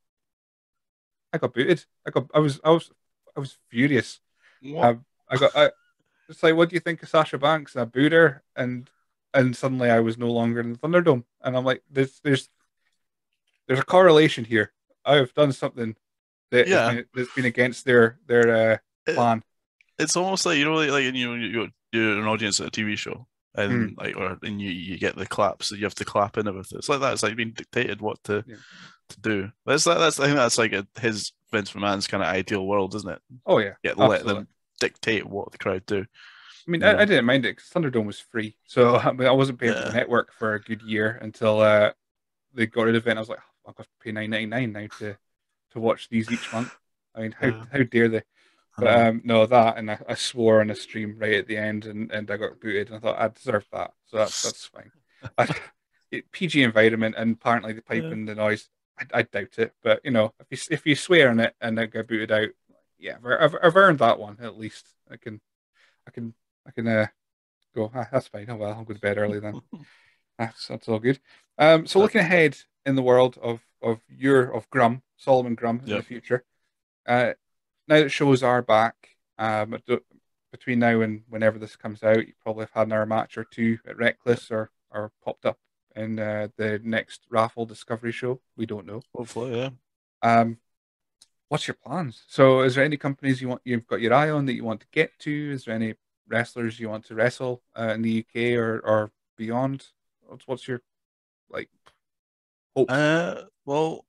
I got booted. I was furious. What? Um, it's like, what do you think of Sasha Banks? And I booed her, and suddenly I was no longer in the Thunderdome, and I'm like, there's a correlation here. I have done something Yeah. that's been against their It, plan. it's almost like you're an audience at a TV show, Hmm. and you get the claps that you have to clap in everything. It's like that. It's like being dictated what Yeah. to do. That's I think that's like his Vince McMahon's kind of ideal world, isn't it? Oh yeah, Yeah, let absolutely. them dictate what the crowd do. I mean, You I know? didn't mind it because Thunderdome was free, so I mean, I wasn't paying for the Yeah. network for a good year until they got rid of it. And I was like, oh, I've got to pay $9.99 now to watch these each month. I mean, how Yeah. how dare they? I But know. no, that, and I swore on a stream right at the end, and I got booted, and I thought I deserved that, so that's fine. I, PG environment, and apparently the Yeah. piping, the noise, I doubt it. But if you swear on it and then get booted out, yeah, I've earned that one at least. I can I can go. That's fine. Oh well, I'll go to bed early then. That's all good. So But looking ahead in the world of Grum, Solomon Grum in the yep. future. Uh, Now that shows are back, between now and whenever this comes out, you probably have had another match or two at Reckless, or popped up in the next Raffle Discovery show. We don't know. Hopefully, yeah. Um, what's your plans? So, is there any companies you've got your eye on that you want to get to? Is there any wrestlers you want to wrestle in the UK or beyond? What's your like hopes? Well,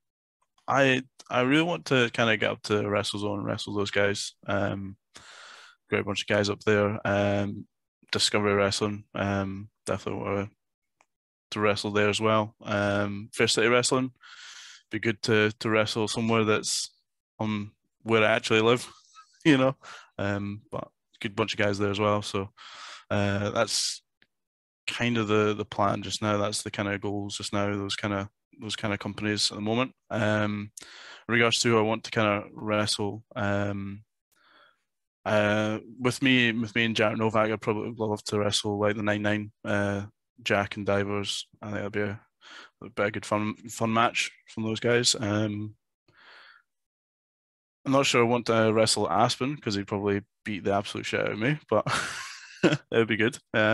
I really want to kind of get up to WrestleZone and wrestle those guys. Great bunch of guys up there. Discovery Wrestling. Definitely want to wrestle there as well. Fair City Wrestling. Be good to wrestle somewhere that's on where I actually live, you know. But good bunch of guys there as well. So that's kind of the plan just now. That's the kind of goals just now. Those kind of companies at the moment. In regards to who I want to kind of wrestle, with me and Jack Novak, I'd probably love to wrestle like the 9-9, Jack and Divers. I think that'd be a good fun match from those guys. I'm not sure I want to wrestle Aspen because he'd probably beat the absolute shit out of me, but it would be good. Yeah.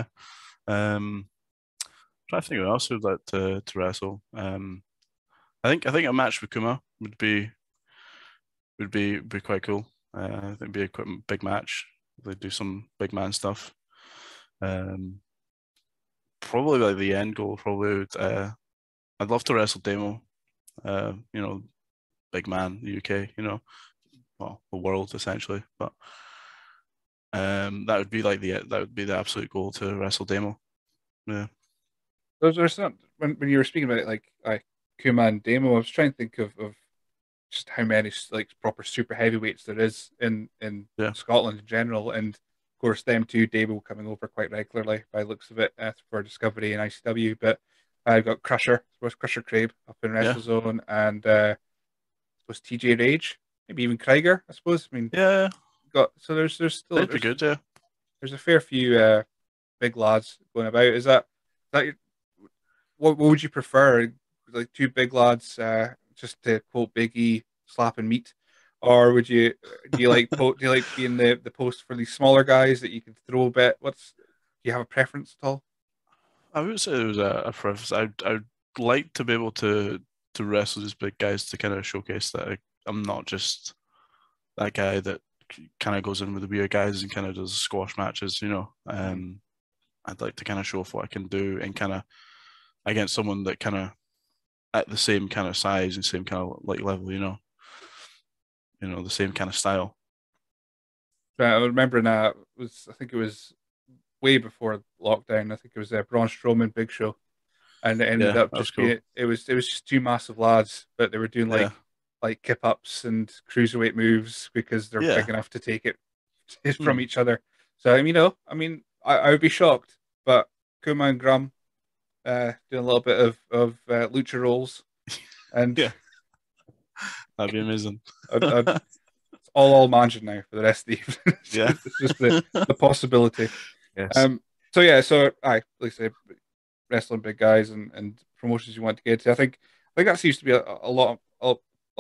Trying to think who else would like to wrestle. I think a match with Kuma would be quite cool. I think it'd be a quite big match. They do some big man stuff. Um, Probably like the end goal. Probably would. I'd love to wrestle Demo. You know, big man, the UK. You know, well, the world essentially. But that would be the absolute goal to wrestle Demo. Yeah, There's some when you were speaking about it, like Kuma and Demo, I was trying to think of just how many like proper super heavyweights there is in yeah, Scotland in general, and of course them two Dable coming over quite regularly by the looks of it, for Discovery and ICW. But I've got Crusher, was Crusher Crabe up in yeah, WrestleZone, and was TJ Rage. maybe even Krieger, I suppose. I mean, Yeah, got so there's still they'd be good. Yeah, there's a fair few big lads going about. Is that what would you prefer? Like two big lads, just to quote Big E, slapping meat, or would you do you like being the post for these smaller guys that you can throw a bit? Do you have a preference at all? I would say there was a preference. I'd like to be able to wrestle these big guys to kind of showcase that I'm not just that guy that kind of goes in with the weird guys and kind of does squash matches. Mhm. I'd like to kind of show off what I can do and kind of against someone that kind of at the same kind of size and same kind of like level. The same kind of style. I remember now, I think it was way before lockdown. I think it was Braun Strowman Big Show, and it ended Yeah, up that's just cool. being it was just two massive lads, but they were doing Yeah, like kip ups and cruiserweight moves because they're yeah, big enough to take it from hmm. each other. So I mean, I would be shocked, but Kuma and Grum doing a little bit of lucha rolls, and Yeah, that'd be amazing. it's all managed now for the rest of the evening. Yeah. It's just the possibility. Yes. Um, so yeah, so like I say, wrestling big guys and promotions you want to get to. I think that seems to be a lot of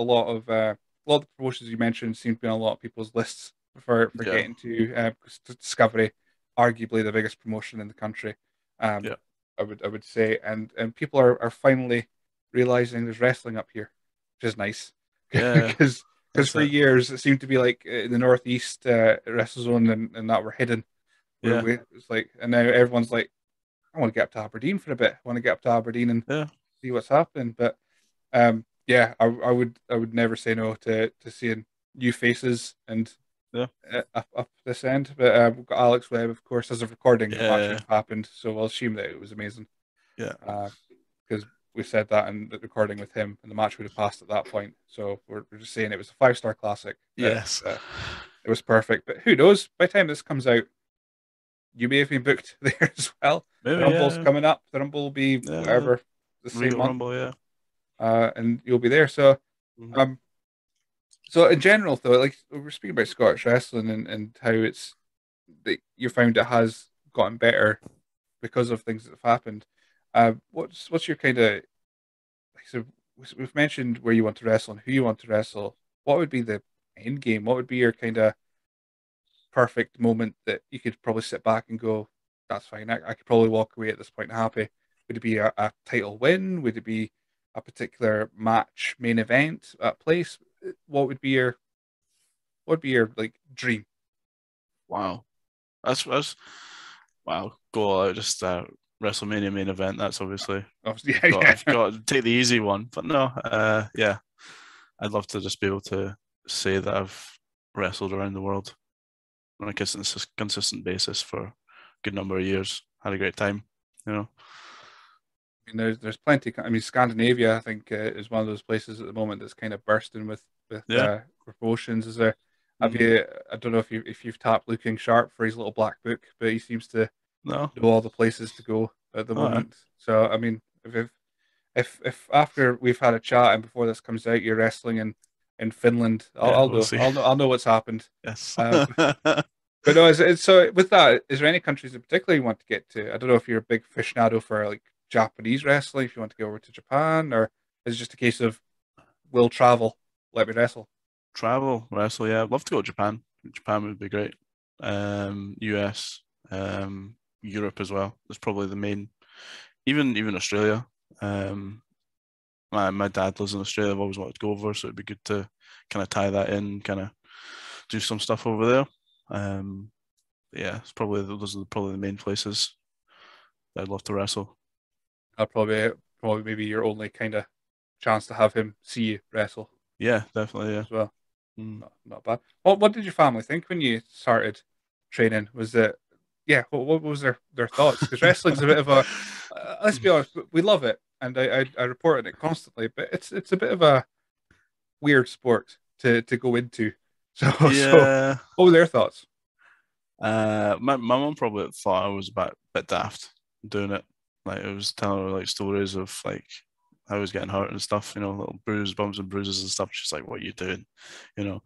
a lot of the promotions you mentioned seem to be on a lot of people's lists for Yeah. getting to. 'Cause Discovery, arguably the biggest promotion in the country. Yeah. Um, I would say, and people are finally realizing there's wrestling up here, which is nice Yeah. because That's for it. years it seemed to be like in the Northeast WrestleZone and that were hidden. Yeah. It's like, and now everyone's like, I want to get up to Aberdeen for a bit. I want to get up to Aberdeen and Yeah. see what's happening. But yeah, I would never say no to seeing new faces and Yeah. up this end. But we've got Alex Webb, of course, as of recording. The match would Yeah. have happened, so we'll assume that it was amazing. Yeah. Because we said that in the recording with him, and the match would have passed at that point. So we're just saying it was a 5-star classic. That Yes. it was perfect. But who knows? By the time this comes out, you may have been booked there as well. The Maybe, Rumble's yeah. coming up. The Rumble will be Yeah. whatever the same Regal month, Rumble, yeah. and you'll be there. So, Mhm. um, so in general, though, like we're speaking about Scottish wrestling and how it's that you found it has gotten better because of things that have happened. What's your kind of like, so we've mentioned where you want to wrestle and who you want to wrestle. What would be the end game? What would be your kind of perfect moment that you could probably sit back and go, that's fine. I could probably walk away at this point happy. Would it be a title win? Would it be a particular match, main event, place? What would be your like dream? Wow. That's wow. Go out, just WrestleMania main event. That's obviously Obviously, I've yeah. got to take the easy one. But no, yeah. I'd love to just be able to say that I've wrestled around the world on a consistent basis for a good number of years. Had a great time, you know. I mean, there's plenty. I mean, Scandinavia, I think, is one of those places at the moment that's kind of bursting Yeah. with promotions. Is there? Have Hmm. you? I don't know if you've tapped Looking Sharp for his little black book, but he seems to No. know all the places to go at the All right. moment. So I mean, if after we've had a chat and before this comes out, you're wrestling in Finland, I'll, Yeah, I'll we'll know. see. I'll know what's happened. Yes. Uh, but no, so with that, is there any countries in particular you want to get to? I don't know if you're a big aficionado for like Japanese wrestling, if you want to go over to Japan, or is it just a case of we'll travel, let me wrestle? Travel, wrestle, yeah. I'd love to go to Japan. Japan would be great. US, Europe as well. That's probably the main. Even Australia. Um, my dad lives in Australia. I've always wanted to go over, so it'd be good to kind of tie that in, kind of do some stuff over there. Um, yeah, it's probably those are probably the main places that I'd love to wrestle. I'll probably maybe your only kind of chance to have him see you wrestle Yeah, definitely. Yeah. as well. Mm. Not bad. What did your family think when you started training? Was it yeah? What was their thoughts? Because wrestling's a bit of a let's be honest, we love it, and I report on it constantly, but it's a bit of a weird sport to go into. So Yeah. what were their thoughts? My mum probably thought I was a bit daft doing it. Like I was telling her like stories of like I was getting hurt and stuff, little bumps and bruises and stuff. She's like, "What are you doing?" You know.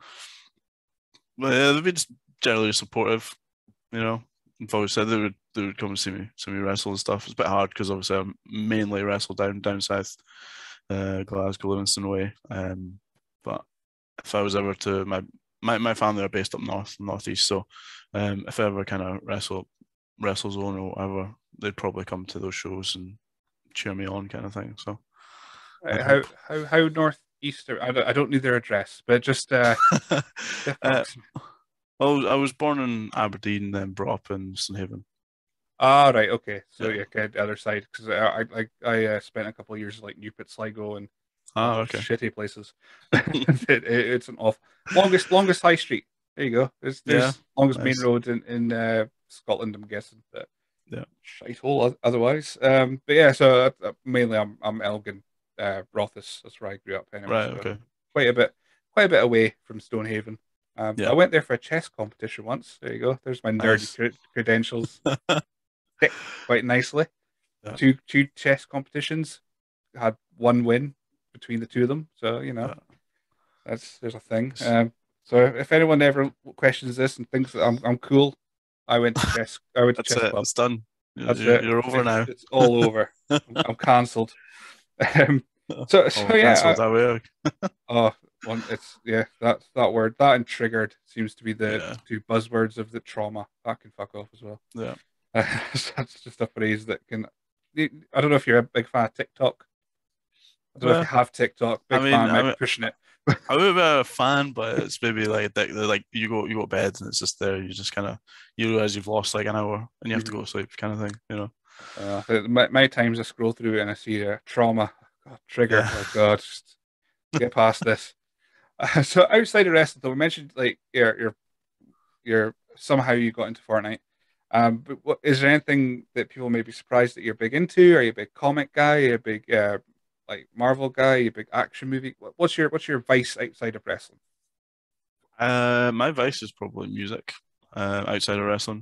But yeah, they've been just generally supportive. You know, I've always said they would come and see me wrestle and stuff. It's a bit hard because obviously I mainly wrestle down south, Glasgow, Livingston way. But if I was ever to my family are based up northeast, so if I ever kind of wrestle zone or whatever, they'd probably come to those shows and cheer me on, kind of thing. So I'd How hope. how northeast? I don't need their address, but just the uh, approximate. well, I was born in Aberdeen, then brought up in Stonehaven. Ah, right, okay. So Yeah. yeah, okay, the other side because I spent a couple of years like Newport, Sligo, and all Ah, those okay. shitty places. It's an off longest high street. There you go. Yeah, There's longest main nice. road in Scotland, I'm guessing. But Yeah. shithole otherwise. But yeah, so mainly I'm Elgin, Rothes. That's where I grew up anyway. Right. So Okay. quite a bit quite a bit away from Stonehaven. But I Yeah. went there for a chess competition once. There you go. There's my nerdy Nice. credentials. Tick quite nicely. Yeah. Two chess competitions. Had one win between the two of them. So Yeah. there's a thing. It's- So if anyone ever questions this and thinks that I'm cool, I went to That's chess it. club. It's done. That's it. You're over now. It's all over. I'm cancelled. Um, so Oh, yeah. cancelled that way. Oh, one. It's yeah. That word that and triggered seems to be the Yeah. two buzzwords of the trauma. That can fuck off as well. Yeah. That's just a phrase that can. I don't know if you're a big fan of TikTok. I don't know if you Well, have TikTok. I Big mean, fan, I might be mean, pushing it. I would be a fan, but it's maybe like that. Like you go to bed and it's just there. You just kind of you realize you've lost like an hour and you have to Mhm. go to sleep, kind of thing. My times I scroll through and I see trauma. God, trigger. Yeah. Oh God, just get past this. So outside of wrestling, though, we mentioned like your somehow you got into Fortnite. But is there anything that people may be surprised that you're big into? Are you a big comic guy? Are you a big like Marvel guy? Are you a big action movie? What's your vice outside of wrestling? My vice is probably music. Outside of wrestling.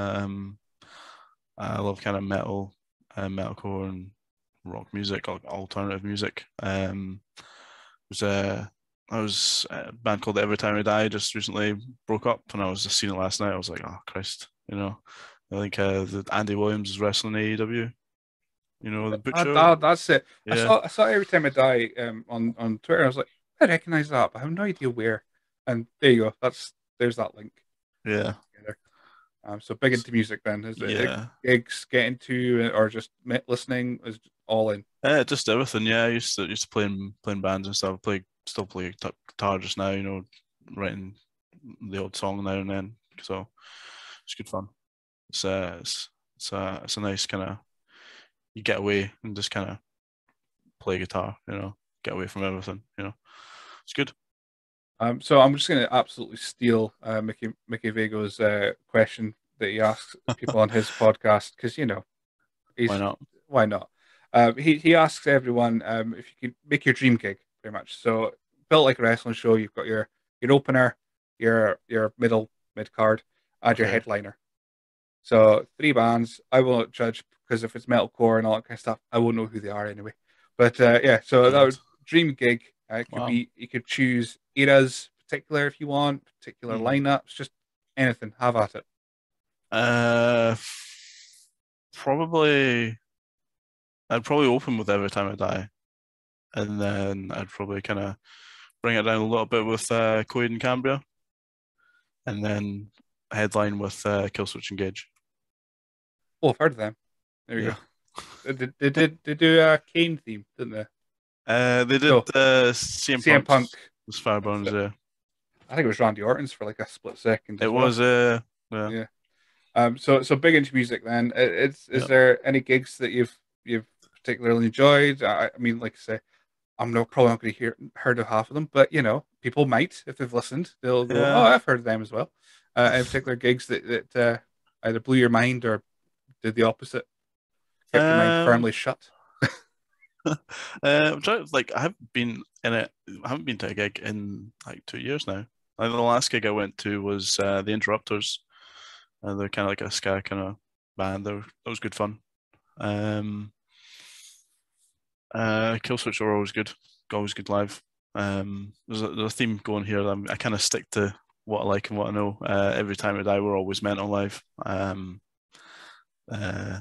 I love kind of metalcore and rock music, alternative music. Was I was a band called Every Time I Die just recently broke up, and I was just seeing it last night. I was like, oh Christ. I think the Andy Williams is wrestling AEW. The Butcher. That's it. Yeah, I saw Every Time I Die on Twitter. I was like, I recognize that, but I have no idea where. And there you go. There's that link. yeah, Together. So big into music then. Is it yeah. gigs, getting to, or just listening? Is all in. Just everything. Yeah, I used to playing bands and stuff. Still play guitar just now. Writing the odd song now and then. So it's good fun. It's a nice kind of you get away and just kind of play guitar. Get away from everything. It's good. So I'm just going to absolutely steal Mickey Vago's question that he asks people on his podcast because Why he's not? why not? He asks everyone if you could make your dream gig, pretty much. So built like a wrestling show, you've got your opener, your mid card, and your Okay. headliner. So three bands. I will not judge because if it's metalcore and all that kind of stuff, I won't know who they are anyway. But yeah, so that Right. would dream gig. It could Wow. be you could choose eras particular if you want, particular Hmm. lineups, just anything. Have at it. Uh, probably I'd probably open with Every Time I Die, and then I'd probably kind of bring it down a little bit with Coed and Cambria, and then headline with Killswitch Engage. Oh, I've heard of them. There we go. Yeah. They do a Kane theme, didn't they? They did No, CM CM Punk. Punk's was That's Fireburns. it. Yeah, I think it was Randy Orton's for like a split second it as well. was. Yeah, Yeah. So big into music then. Is yeah. there any gigs that you've particularly enjoyed? I mean, like I say, I'm probably not going to heard of half of them, but people might if they've listened. They'll go, "Oh, Yeah. I've heard of them as well." Any particular gigs that either blew your mind or did the opposite, kept your mind Um, firmly shut. I'm trying. Like, I haven't been in it. I haven't been to a gig in like 2 years now. Like, the last gig I went to was the Interrupters. They're kind of like a ska kind of band. That was good fun. Um, Killswitch are always good live. There's a theme going here. I kind of stick to what I like and what I know. Every Time I Die, we're always mental live. Uh,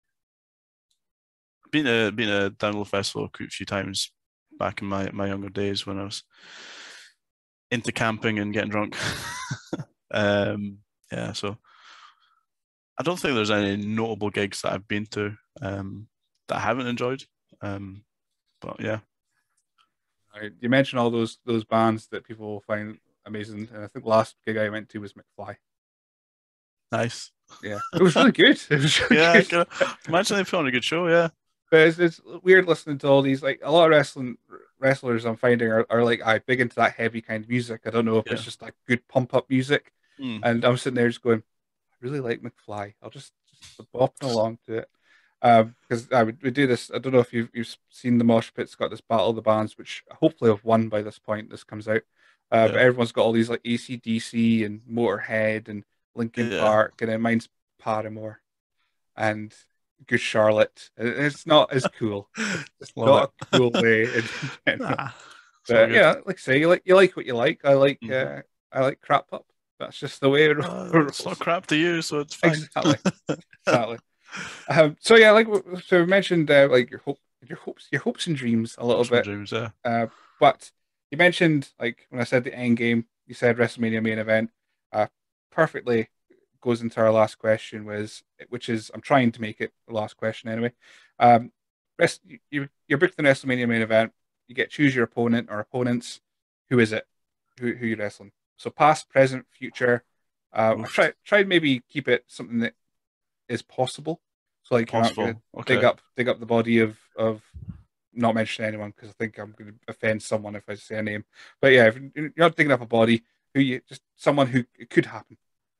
been a download festival a few times back in my younger days when I was into camping and getting drunk. um, yeah, so I don't think there's any notable gigs that I've been to that I haven't enjoyed. But yeah, Right. You mentioned all those bands that people will find amazing, and I think the last gig I went to was McFly. nice. Yeah, it was really good. It was really Yeah, I good. can imagine they put on a good show. Yeah, But it's weird listening to all these, like a lot of wrestlers I'm finding are like I big into that heavy kind of music. I don't know if it's yeah. just like good pump up music, Mm, and I'm sitting there just going, I really like McFly. I'll just bopping along to it. Because I would we do this. I don't know if you've seen the Mosh Pit's got this Battle of the Bands, which hopefully have won by this point. This comes out, but yeah, everyone's got all these like AC/DC and Motorhead and Linkin yeah. Park, and then mine's Paramore and Good Charlotte. It's not as cool. It's Love not it. a cool way in general. Nah, it's all But good. yeah, like I say, you like what you like. Hmm. I like crap up. That's just the way it It's not rolls. crap to you, so it's fine. Exactly, exactly. So yeah, so we mentioned like your hopes and dreams a little Hopes and bit. dreams, yeah. But you mentioned like when I said the end game, you said WrestleMania main event. Uh, perfectly goes into our last question, which is I'm trying to make it the last question anyway. Um, you're booked the WrestleMania main event. You get to choose your opponent or opponents. Who is it? Who you wrestling? So past, present, future. I Oof, tried maybe keep it something that is possible. So like you're not going to possible. Okay. dig up the body of not mention anyone because I think I'm going to offend someone if I say a name. But yeah, if you're not digging up a body, who you just someone who it could happen.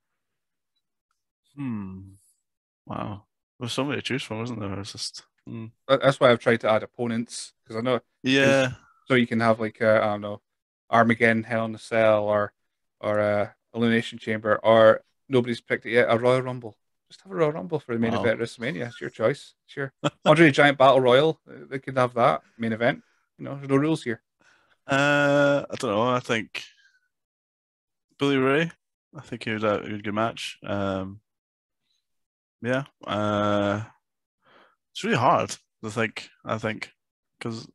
Hmm. Wow. There's so many to choose from, isn't there? It's just. That's why I've tried to add opponents because I know because Yeah. so you can have like I don't know Armageddon, Hell in a Cell, or Elimination Chamber, or nobody's picked it yet. A Royal Rumble. Just have a Royal Rumble for the main Wow. event of WrestleMania. It's your choice. Sure. Andre the Giant Battle Royal. They could have that main event. There's no rules here. I don't know. I think Billy Ray. I think he was a good match. Yeah. It's really hard to think. I think because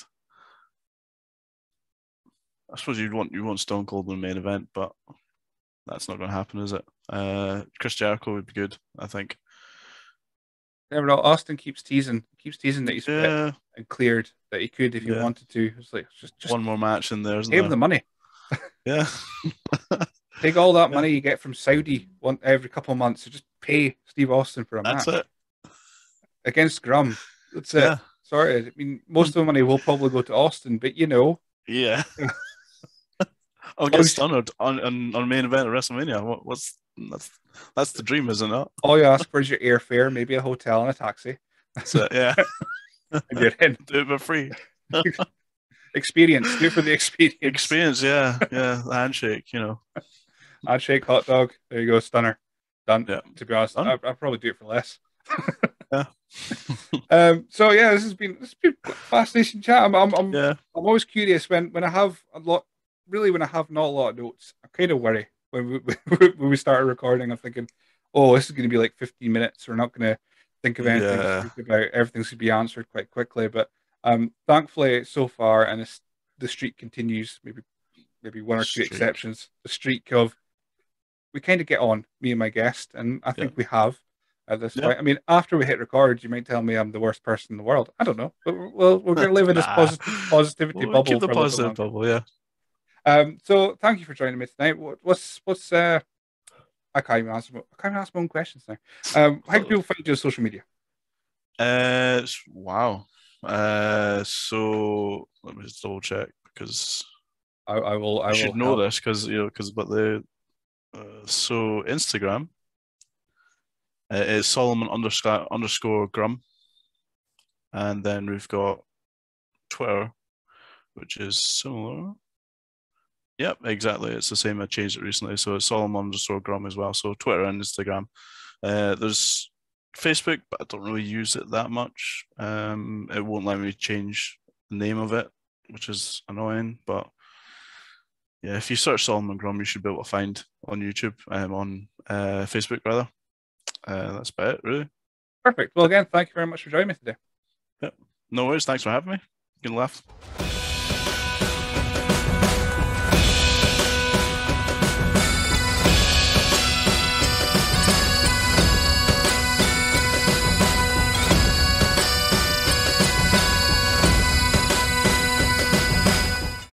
I suppose you want Stone Cold in the main event, but that's not going to happen, is it? Chris Jericho would be good. I think. Never know. Austin keeps teasing that he's fit Yeah. and cleared that he could if he Yeah. wanted to. It's like just One more match in there, isn't pay him there? the money. Yeah. Take all that Yeah. money you get from Saudi every couple of months. So just pay Steve Austin for a That's match it. against Grum. That's it. Yeah. Sorry, I mean most of the money will probably go to Austin, but Yeah. I'll long get as stunned on main event of WrestleMania. What's that's the dream, isn't it? all you ask for is your airfare, maybe a hotel and a taxi, So yeah, and you're in. do it for free. Experience. Do it for the experience. Experience, yeah, yeah. The handshake, Handshake, hot dog. There you go, stunner. Done. yeah, To be honest, done. I'd probably do it for less. Yeah, So yeah, this has been quite a fascinating chat. yeah, I'm always curious when I have a lot, really when I have not a lot of notes. I kind of worry when we started recording. I'm thinking, oh, this is going to be like 15 minutes. We're not going to think of anything to yeah, speak about. Everything's going to be answered quite quickly. But thankfully, so far, and the streak continues. Maybe one or two streak. exceptions. The streak of we kind of get on, me and my guest, and I Yeah, think we have at this yeah. point. I mean, after we hit record, you might tell me I'm the worst person in the world. I don't know, but we're going to live in this Nah, positivity we'll keep bubble the for a little bit positive longer. bubble. Yeah. So thank you for joining me tonight. What's I can't even ask my own questions now. How do people find you on social media? Wow. So let me just double check because I you will should know help. this because but the so Instagram is Solomon underscore Grum, and then we've got Twitter, which is similar. Yep, exactly. It's the same. I changed it recently, so it's Solomon underscore Grum as well. So Twitter and Instagram. There's Facebook, but I don't really use it that much. It won't let me change the name of it, which is annoying. But yeah, if you search Solomon Grum, you should be able to find on YouTube, on Facebook rather. That's about it, really. Perfect. Well, again, thank you very much for joining me today. Yep. No worries. Thanks for having me. You can laugh.